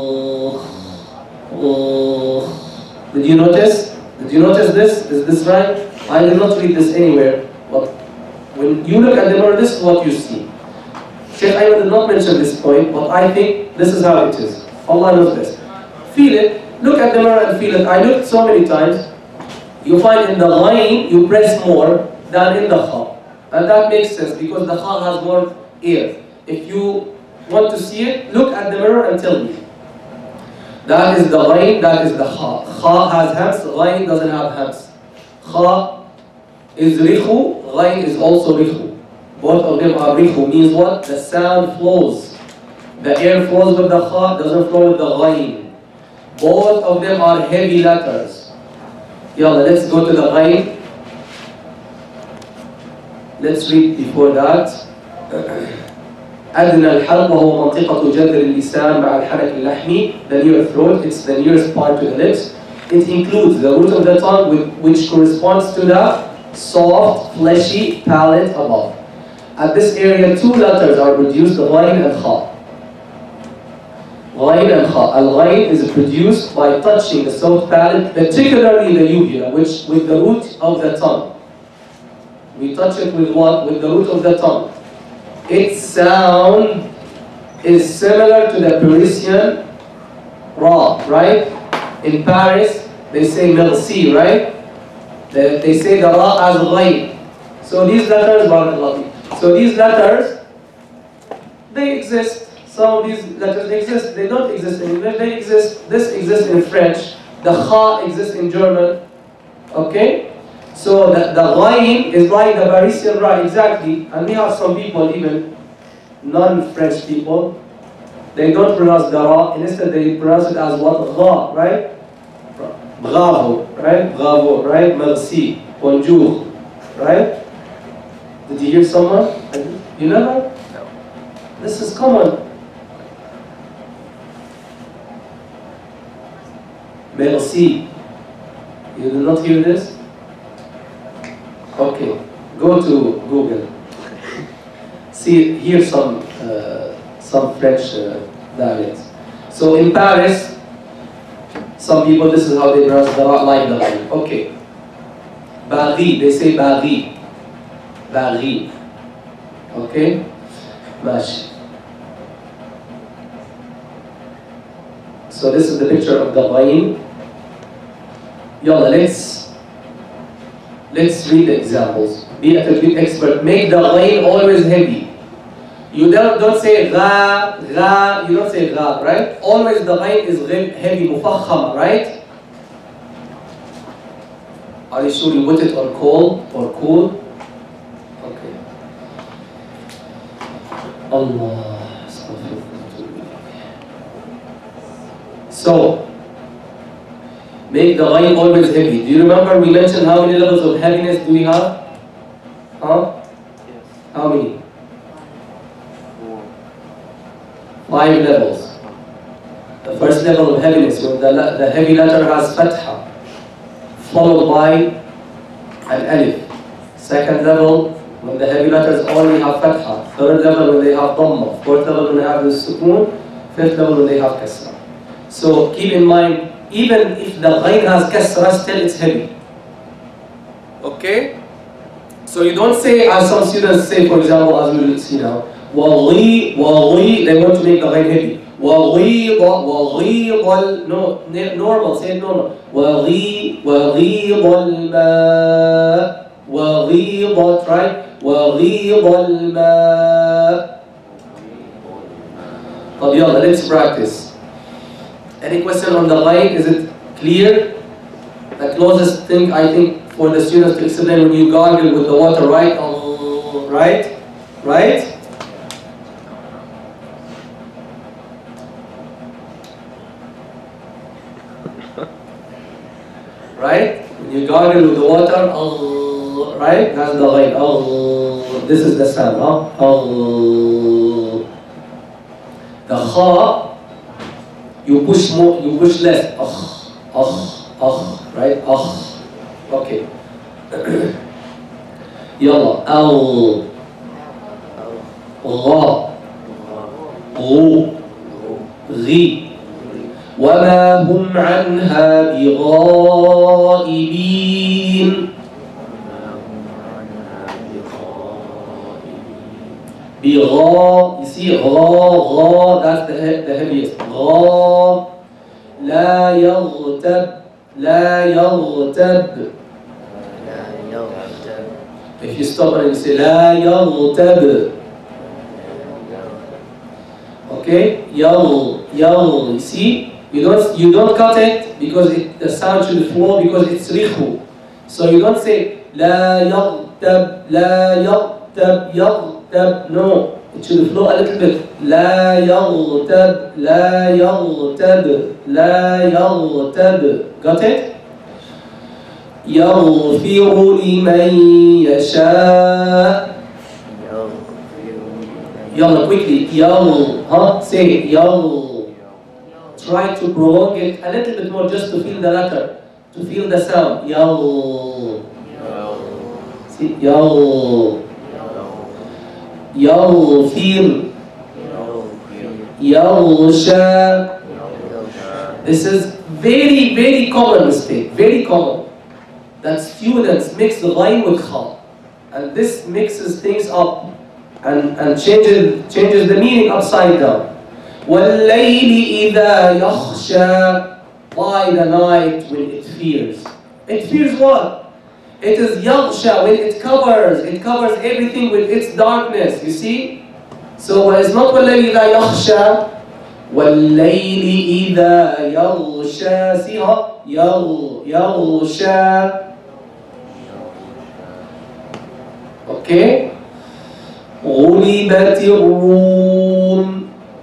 Did you notice? Did you notice this? Is this right? I did not read this anywhere, but when you look at the mirror, this is what you see. Sheikh Ayman did not mention this point, but I think this is how it is. Allah knows this. Feel it, look at the mirror and feel it. I looked so many times. You find in the ghain, you press more than in the kha. And that makes sense because the kha has more air. If you want to see it, look at the mirror and tell me. That is the ghain, that is the kha. Kha has hams, ghain doesn't have hams. Kha is rikhu, ghain is also rikhu. Both of them are rikhu, means what? The sound flows. The air flows with the kha, doesn't flow with the ghain. Both of them are heavy letters. Yalla, let's go to the ghain. Let's read before that. أدنى الحلق وهو منطقة جذر اللسان مع الحنك اللحمي. The near throat, it's the nearest part to the lips. It includes the root of the tongue, with, which corresponds to the soft, fleshy palate above. At this area, two letters are produced, the ghain and kha. Ghain and kha. Al-Ghain is produced by touching the soft palate, particularly the uvula, which with the root of the tongue. We touch it with what? With the root of the tongue. Its sound is similar to the Parisian ra, right? In Paris, they say merci, right? They, they say the ra as ghain. So these letters, so these letters, they exist. Some of these letters exist. They don't exist in English. They exist. This exists in French. The kha exists in German. Okay? So the, the ghain is like the Parisian ra, exactly. And we have some people, even non-French people, they don't pronounce the ra. Instead, they pronounce it as what? Gha, right? Bravo, right? Bravo, right? Merci, bonjour, right? Did you hear someone? You never? No. This is common. Merci. You did not hear this? Okay, go to Google. See, hear some uh, some French uh, dialects. So in Paris, some people, this is how they pronounce the ra like that. Okay. Bari, they say Bari. Bari. Okay? Mash. So this is the picture of the ghain. Yalla, let's Let's read the examples. Be a tajweed expert. Make the ghain always heavy. You don't, don't say gha, gha, you don't say gha, right? Always the ghain is heavy, mufakhama, right? Are you sure you put it on cool or cool? Okay. Allah. So, make the ghain always heavy. Do you remember we mentioned how many levels of heaviness do we have? Huh? Yes. How many? Four. Five levels. The first level of heaviness, when the, the heavy letter has fatha, followed by an alif. Second level, when the heavy letters only have fatha. Third level, when they have dhamma. Fourth level, when they have the sukoon. Fifth level, when they have kasra. So keep in mind, even if the ghain has kasra, still it's heavy. Okay? So you don't say, as some students say, for example, as we will see now, وَغِي, وَغِي, they want to make the ghain heavy. وَغِيضَ, وَغِيضَ, no, normal, say it normal. وَغِي, وَغِيضَ الْمَاء, وَغِيضَ, right? وَغِيضَ الْمَاء. طب يلا, let's practice. Any question on the ghain? Is it clear? The closest thing I think for the students to explain when you gargle with the water, right? Oh, right? Right? Right? When you gargle with the water, oh, right? That's the ghain. Oh, this is the sound. Huh? Oh. The kha, you push more, you push less. Ah, ah, ah, right? Ah. Okay. يلا أو غا غو غي وما هم عنها بغائبين بغا, you see غا غا, that's the, the heaviest. غا لا يغتب لا يغتب. If you stop and you say لا يغتب, okay, يغ يغ, you see, you don't you don't cut it because it, the sound should flow because it's ريخو. So you don't say لا يغتب لا يغتب يغتب, no, it should flow a little bit. لا يغتب لا يغتب لا يغتب. Got it? يغفر لمن يشاء. يلا quickly. يغ, huh? Say يغ. Try to prolong it a little bit more just to feel the letter, to feel the sound. يغ. See, يغ. يغفر. يغشى. This is very, very common mistake, very common. That students mix the ghain with kha. And this mixes things up and, and changes, changes the meaning upside down. وَاللَّيْلِ إِذَا يَخْشَى, by the night when it fears. It fears what? It is yaghsha, when it covers, it covers everything with its darkness, you see? So it's not وَاللَّيْلِ إِذَا يَخْشَى, وَاللَّيْلِ إِذَا يَغْشَى, see how? يَغْ, يَغْشَى. Okay? غُلِبَتِ الرُّومُ.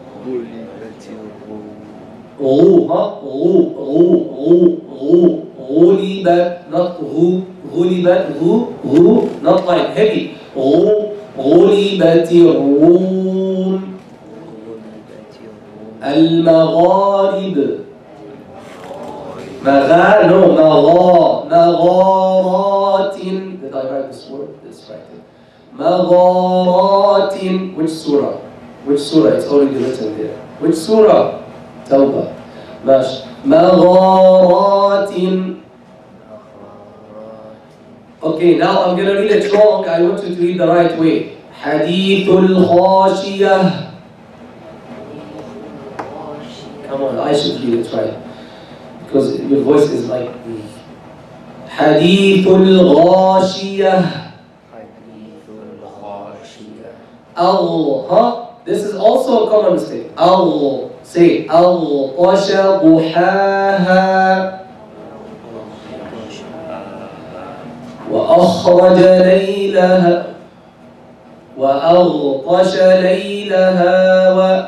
غُو, huh? غُو, غُو, غُو, غُو. غُلِبَت, not غُو. غُلِبَت, غُو, غُو, not like heavy. غُو, غُلِبَتِ الرُّومُ. المغارب. مغا, no, مغا, مغارات. Did I write this word? It's right. مغارات. Which surah? Which surah? It's already written there. Which surah? Tawbah. ماشي. مغارات. Okay, now I'm going to read it wrong. I want you to read the right way. حديث الخاشية. Come on, I should read it right. Because your voice is like me. حديث الغاشية. أغ, huh? This is also a common mistake. Al, say, أغطش ضحاها وأخرج ليلها وأغطش ليلها و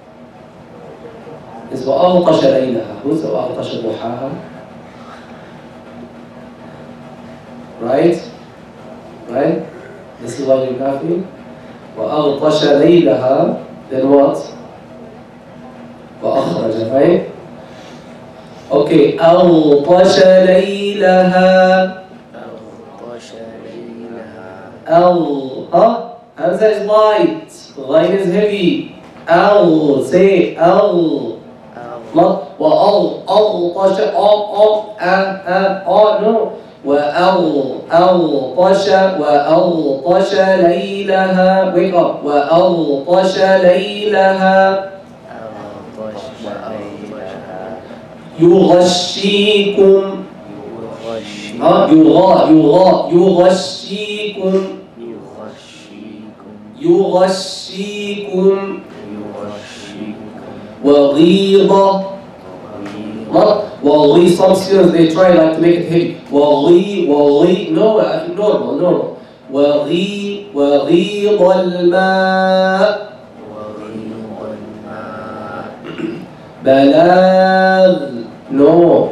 is وأغطش ليلها. Who's وأغطش ضحاها? Right? Right? This is what you're copying. وأغطش ليلها. Then what? وأخرج, right? Okay. أغطش ليلها. أغطش ليلها. Al, huh? Hamza is light. Ghain is heavy. Al, say Al. Not وأغ أغطش أغ أغ أ أ أ no. وأغ أغطش وأغطش ليلها. Wake up. وأغطش ليلها. أغطش ليلها. يغشيكم. يغشي ها يغا يغا يغشيكم. يغشيكم يغشيكم. يغشيكم وغيظ. Not وغي. Some students they try like to make it heavy. وغي وغي. No, uh, normal, normal. وغي وغيظ الماء. وغيظ الماء. بلاغ. No.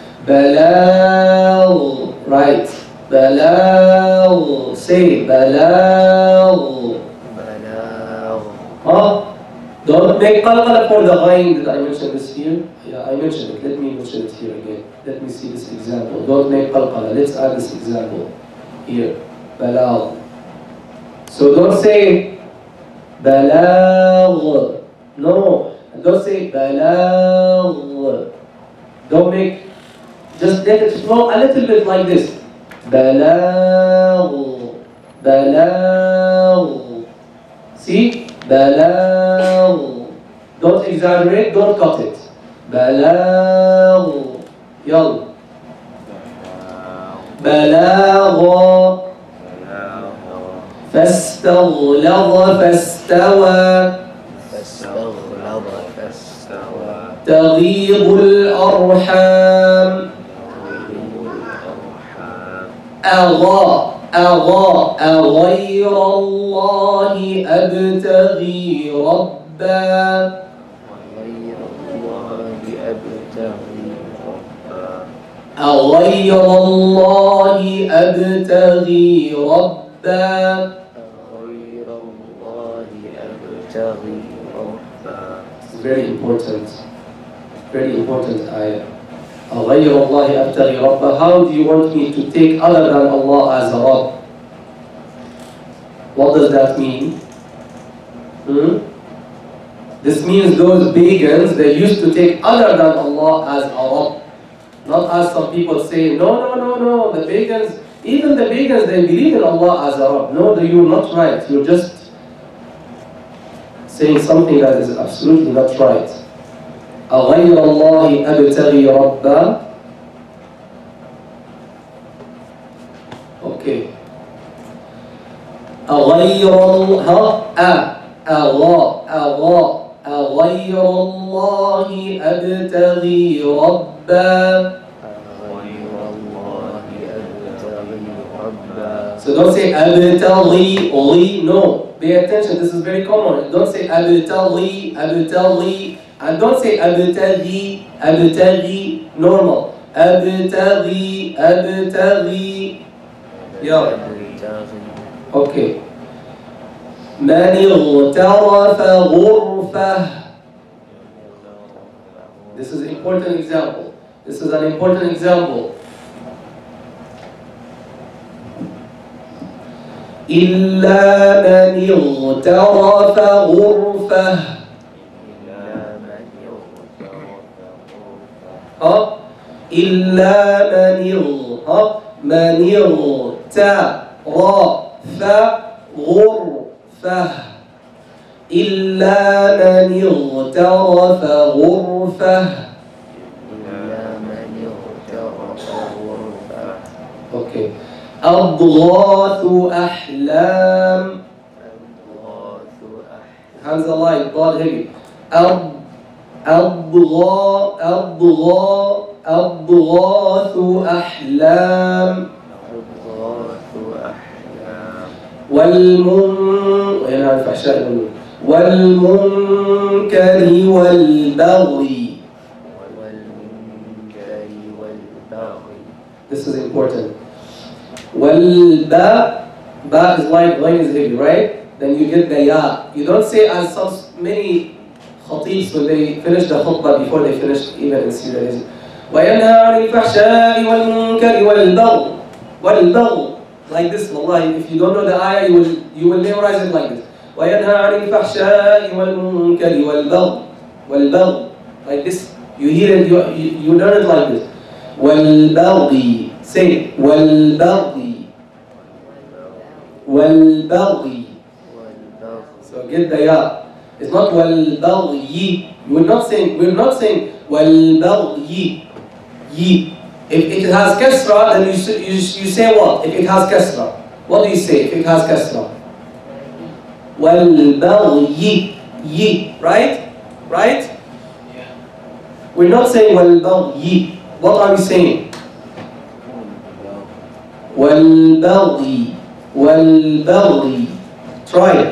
بلاغ. Right. بلاغ. Say بلاغ. بلاغ. Huh? Don't make qalqala for the ghain. Did I mention this here? Yeah, I mentioned it. Let me mention it here again. Let me see this example. Don't make qalqala. Let's add this example here. Balagh. So don't say balagh. No. Don't say balagh. Don't make. Just let it flow a little bit like this. Balagh. Balagh. See? Balagh. Don't exaggerate, don't cut it. Balagh. Yalla. Balagh. فاستغلظ فاستوى. فاستغلظ فاستوى. تغيض الأرحام. أغى أغى أغير الله أبتغي ربا. غير الله أبتغي ربا. أغير الله أبتغي ربا. غير الله أبتغي ربا. It's very important. Very important ayah. أغير الله أبتغي ربا. How do you want me to take other than Allah as a Rabb? What does that mean? Hmm? This means those pagans, they used to take other than Allah as a Rabb. Not as some people say, no, no, no, no, the pagans, even the pagans, they believe in Allah as a Rabb. No, you're not right. You're just saying something that is absolutely not right. أغير الله أبتغي ربا. Okay. أغير الله أ أغا أغا أغير الله أبتغي ربا. غير الله أبتغي ربا. So don't say أبتغي غي. No. Pay attention. This is very common. Don't say أبتغي أبتغي. And don't say أبتغي أبتغي. Normal. أبتغي أبتغي. يلا. Okay. من اغترف غرفة. This is an important example. This is an important example. إلا من اغترف غرفة. ها إلا من اغ من اغترف غرفة. إلا من اغترف غرفة. إلا من اغترف غرفة. Okay. أضغاث أحلام. أضغاث أحلام. Hamza light, Dad heavy. Ab, أبغى أبغى أبغاث أحلام أضغاث أحلام والمن هنا الفحشاء والمنكر والمنكر والبغي. والمنكر والبغي. This is important. والباء, ba is light, line is heavy, right? Then you get the ya. You don't say as some many khatibs when they finish the khutbah before they finish even in Syria. وَيَنْهَى عَنِ الْفَحْشَاءِ وَالْمُنكَرِ وَالْبَغْيِ وَالْبَغْيِ. Like this, wallahi, if you don't know the ayah, you will, you will memorize it like this. وَيَنْهَى عَنِ الْفَحْشَاءِ وَالْمُنكَرِ وَالْبَغْيِ وَالْبَغْيِ. Like this, you hear it, you, you, you learn it like this. وَالْبَغْيِ. Say, وَالْبَغْيِ وَالْبَغْيِ. So get the ya. It's not وَالْبَغْيِ. We're not saying, we're not saying وَالْبَغْيِ. Yi. If it has kasra, then you, you, you say what? If it has kasra. What do you say if it has kasra? وَالْبَغْيِ. Yi. Right? Right? Yeah. We're not saying وَالْبَغْيِ. What are we saying? وَالْبَغْيِ. وَالْبَغْيِ. Try it.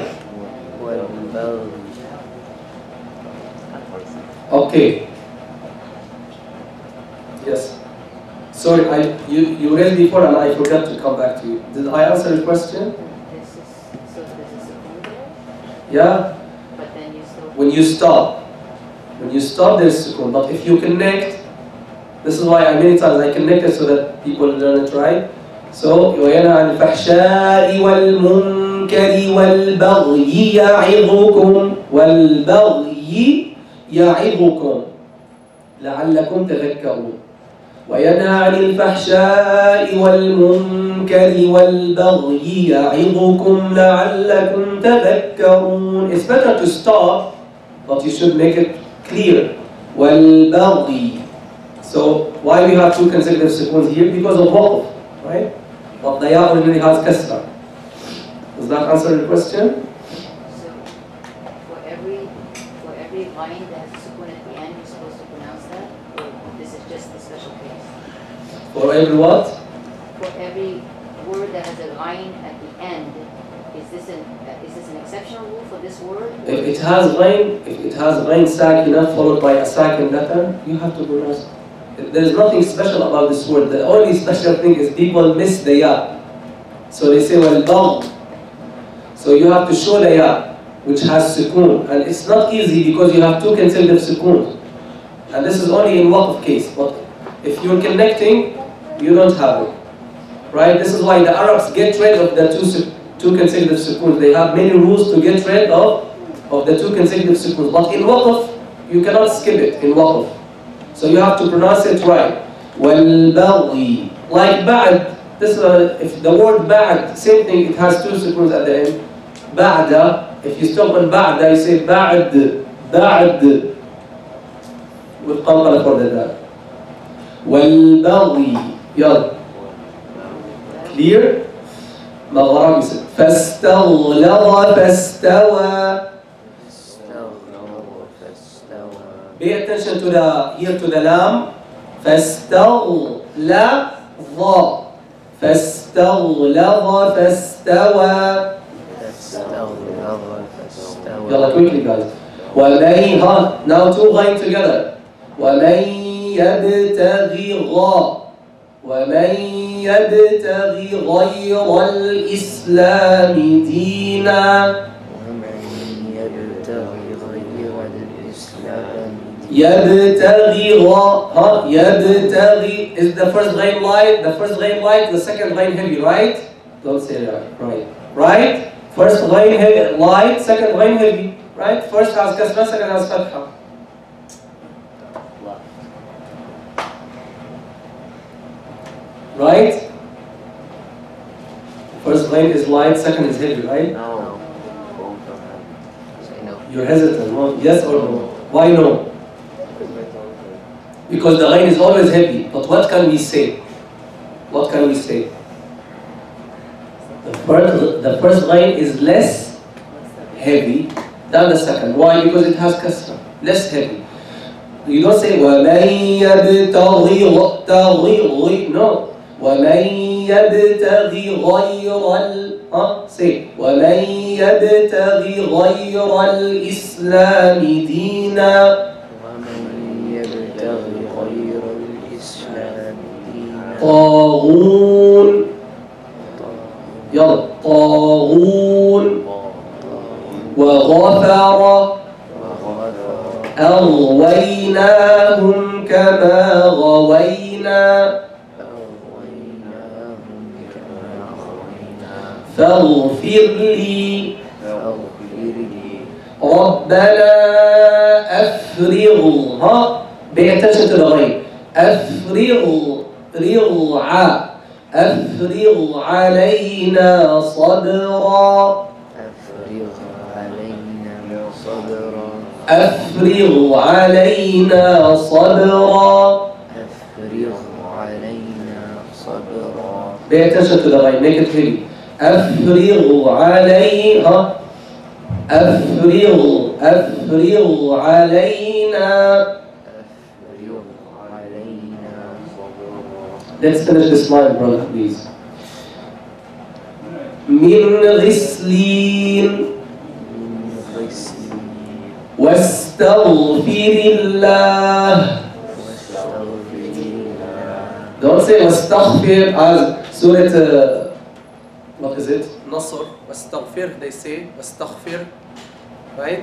Okay. Yes. Sorry, I you you read before and I forgot to come back to you. Did I answer your question? This is, so this is a there, Yeah. but then you still. When you stop, when you stop, there's sukun. But if you connect, this is why I many times I connect it so that people learn it right. So وَيَنْهَى عَنِ الْفَحْشَاءِ وَالْمُنكَرِ وَالْبَغْيِ يَعِظُكُمْ وَالْبَغْيِ يَعِظُكُمْ لَعَلَّكُمْ تَذَكَّرُونَ وَيَنْهَى عَنِ الْفَحْشَاءِ وَالْمُنكَرِ وَالْبَغْيِ يَعِظُكُمْ لَعَلَّكُمْ تَذَكَّرُونَ. It's better to stop, but you should make it clear. وَالْبَغْيِ. So why we have two consecutive sukoons here? Because of waqf, right? But the ya originally has kasra. Does that answer your question? So for every for every line that has a sukoon at the end, you're supposed to pronounce that, or this is just the special case? For every what? For every word that has a line at the end, is this an uh, is this an exceptional rule for this word? If it has ghain, if it has ghain sakina followed by a sakin letter, you have to pronounce it. There is nothing special about this word. The only special thing is people miss the ya. So they say, well, dam. So you have to show the ya, which has sukoon. And it's not easy because you have two consecutive sukoons. And this is only in waqf case. But if you're connecting, you don't have it. Right? This is why the Arabs get rid of the two, two consecutive sukoons. They have many rules to get rid of, of the two consecutive sukoons. But in waqf, you cannot skip it in waqf. So you have to pronounce it right. وَالْبَغْيِ. Like ba'd. This is a, if the word ba'd, same thing, it has two sukoons at the end. Ba'da. If you stop on ba'da, you say ba'd. Ba'd. With qalqala for the dal. وَالْبَغْيِ. Yalla. Clear? Maghraj. فَاسْتَغْلَظَ فَاسْتَوَى. Pay attention to the here to the lam. فاستغلظ فاستغلظ فاستوى. يلا quickly guys. ومن ها now two going together. ومن يبتغي غا ومن يبتغي غير الإسلام دينا. يبتغي غا ها يبتغي is the first line light, the first line light, the second line heavy, right? Don't say that, right? Right? First line heavy, light, second line heavy, right? First has kasra, second has fatha. Right? First line is light, second is heavy, right? No. Say no. You're hesitant, no? Yes or no? Why no? Because the line is always heavy. But what can we say? What can we say? The first, the first line is less heavy, Then the second. Why? Because it has kasra. Less heavy. You don't say وَمَنْ يَبْتَغِي تَغِي. No. وَمَنْ يَبْتَغِي غَيْرَ ال. Huh? Say وَمَنْ يَبْتَغِي غَيْرَ الْإِسْلَامِ دِينًا. ومن يبتغي غير الإسلام دينا طاغون. يلا طاغون. وغفر. أغويناهم كما غوينا. فاغفر لي. ربنا أفرغ. ها بيعتشت الغين. أفرغ رغع. أفرغ علينا صبرا. أفرغ علينا صبرا أفرغ علينا صبرا. أفرغ علينا صبرا بيعتشت الغين. make it heavy. أفرغ عليها. أفرغ أفرغ علينا. أفرغ علينا صبرا. Let's finish this line, brother, please. من غسلين. من غسل واستغفر الله. واستغفر الله. Don't say واستغفر as Surah, uh, what is it? Nasr. واستغفر, they say واستغفر, right?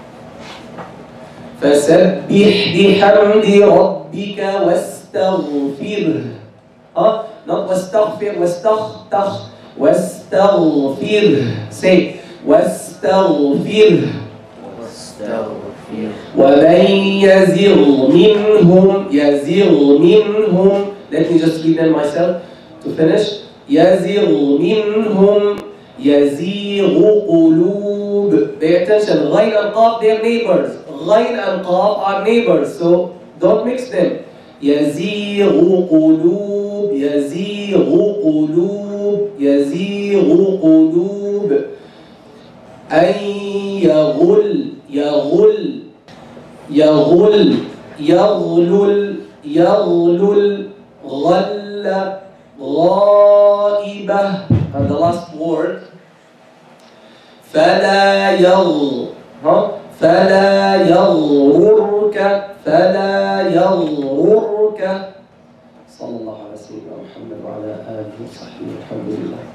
فسبح بحمد ربك واستغفره. Huh? Not واستغفر واستغفر. واستغفره. Say واستغفره. واستغفر ومن يزغ منهم. يزغ منهم. Let me just read them myself to finish. يزغ منهم. يزيغ قلوب. Pay attention. غين and قاف, they are neighbors. غين and قاف are neighbors, so don't mix them. يزيغ قلوب. يزيغ قلوب. يزيغ قلوب. أن يغل. يغل. يغل. يغلل. يغلل. غل. غائبة. And the last word. فلا يغ. Huh? فلا يغررك. فلا يغررك. صلى الله على سيدنا محمد وعلى آله وصحبه. الحمد لله.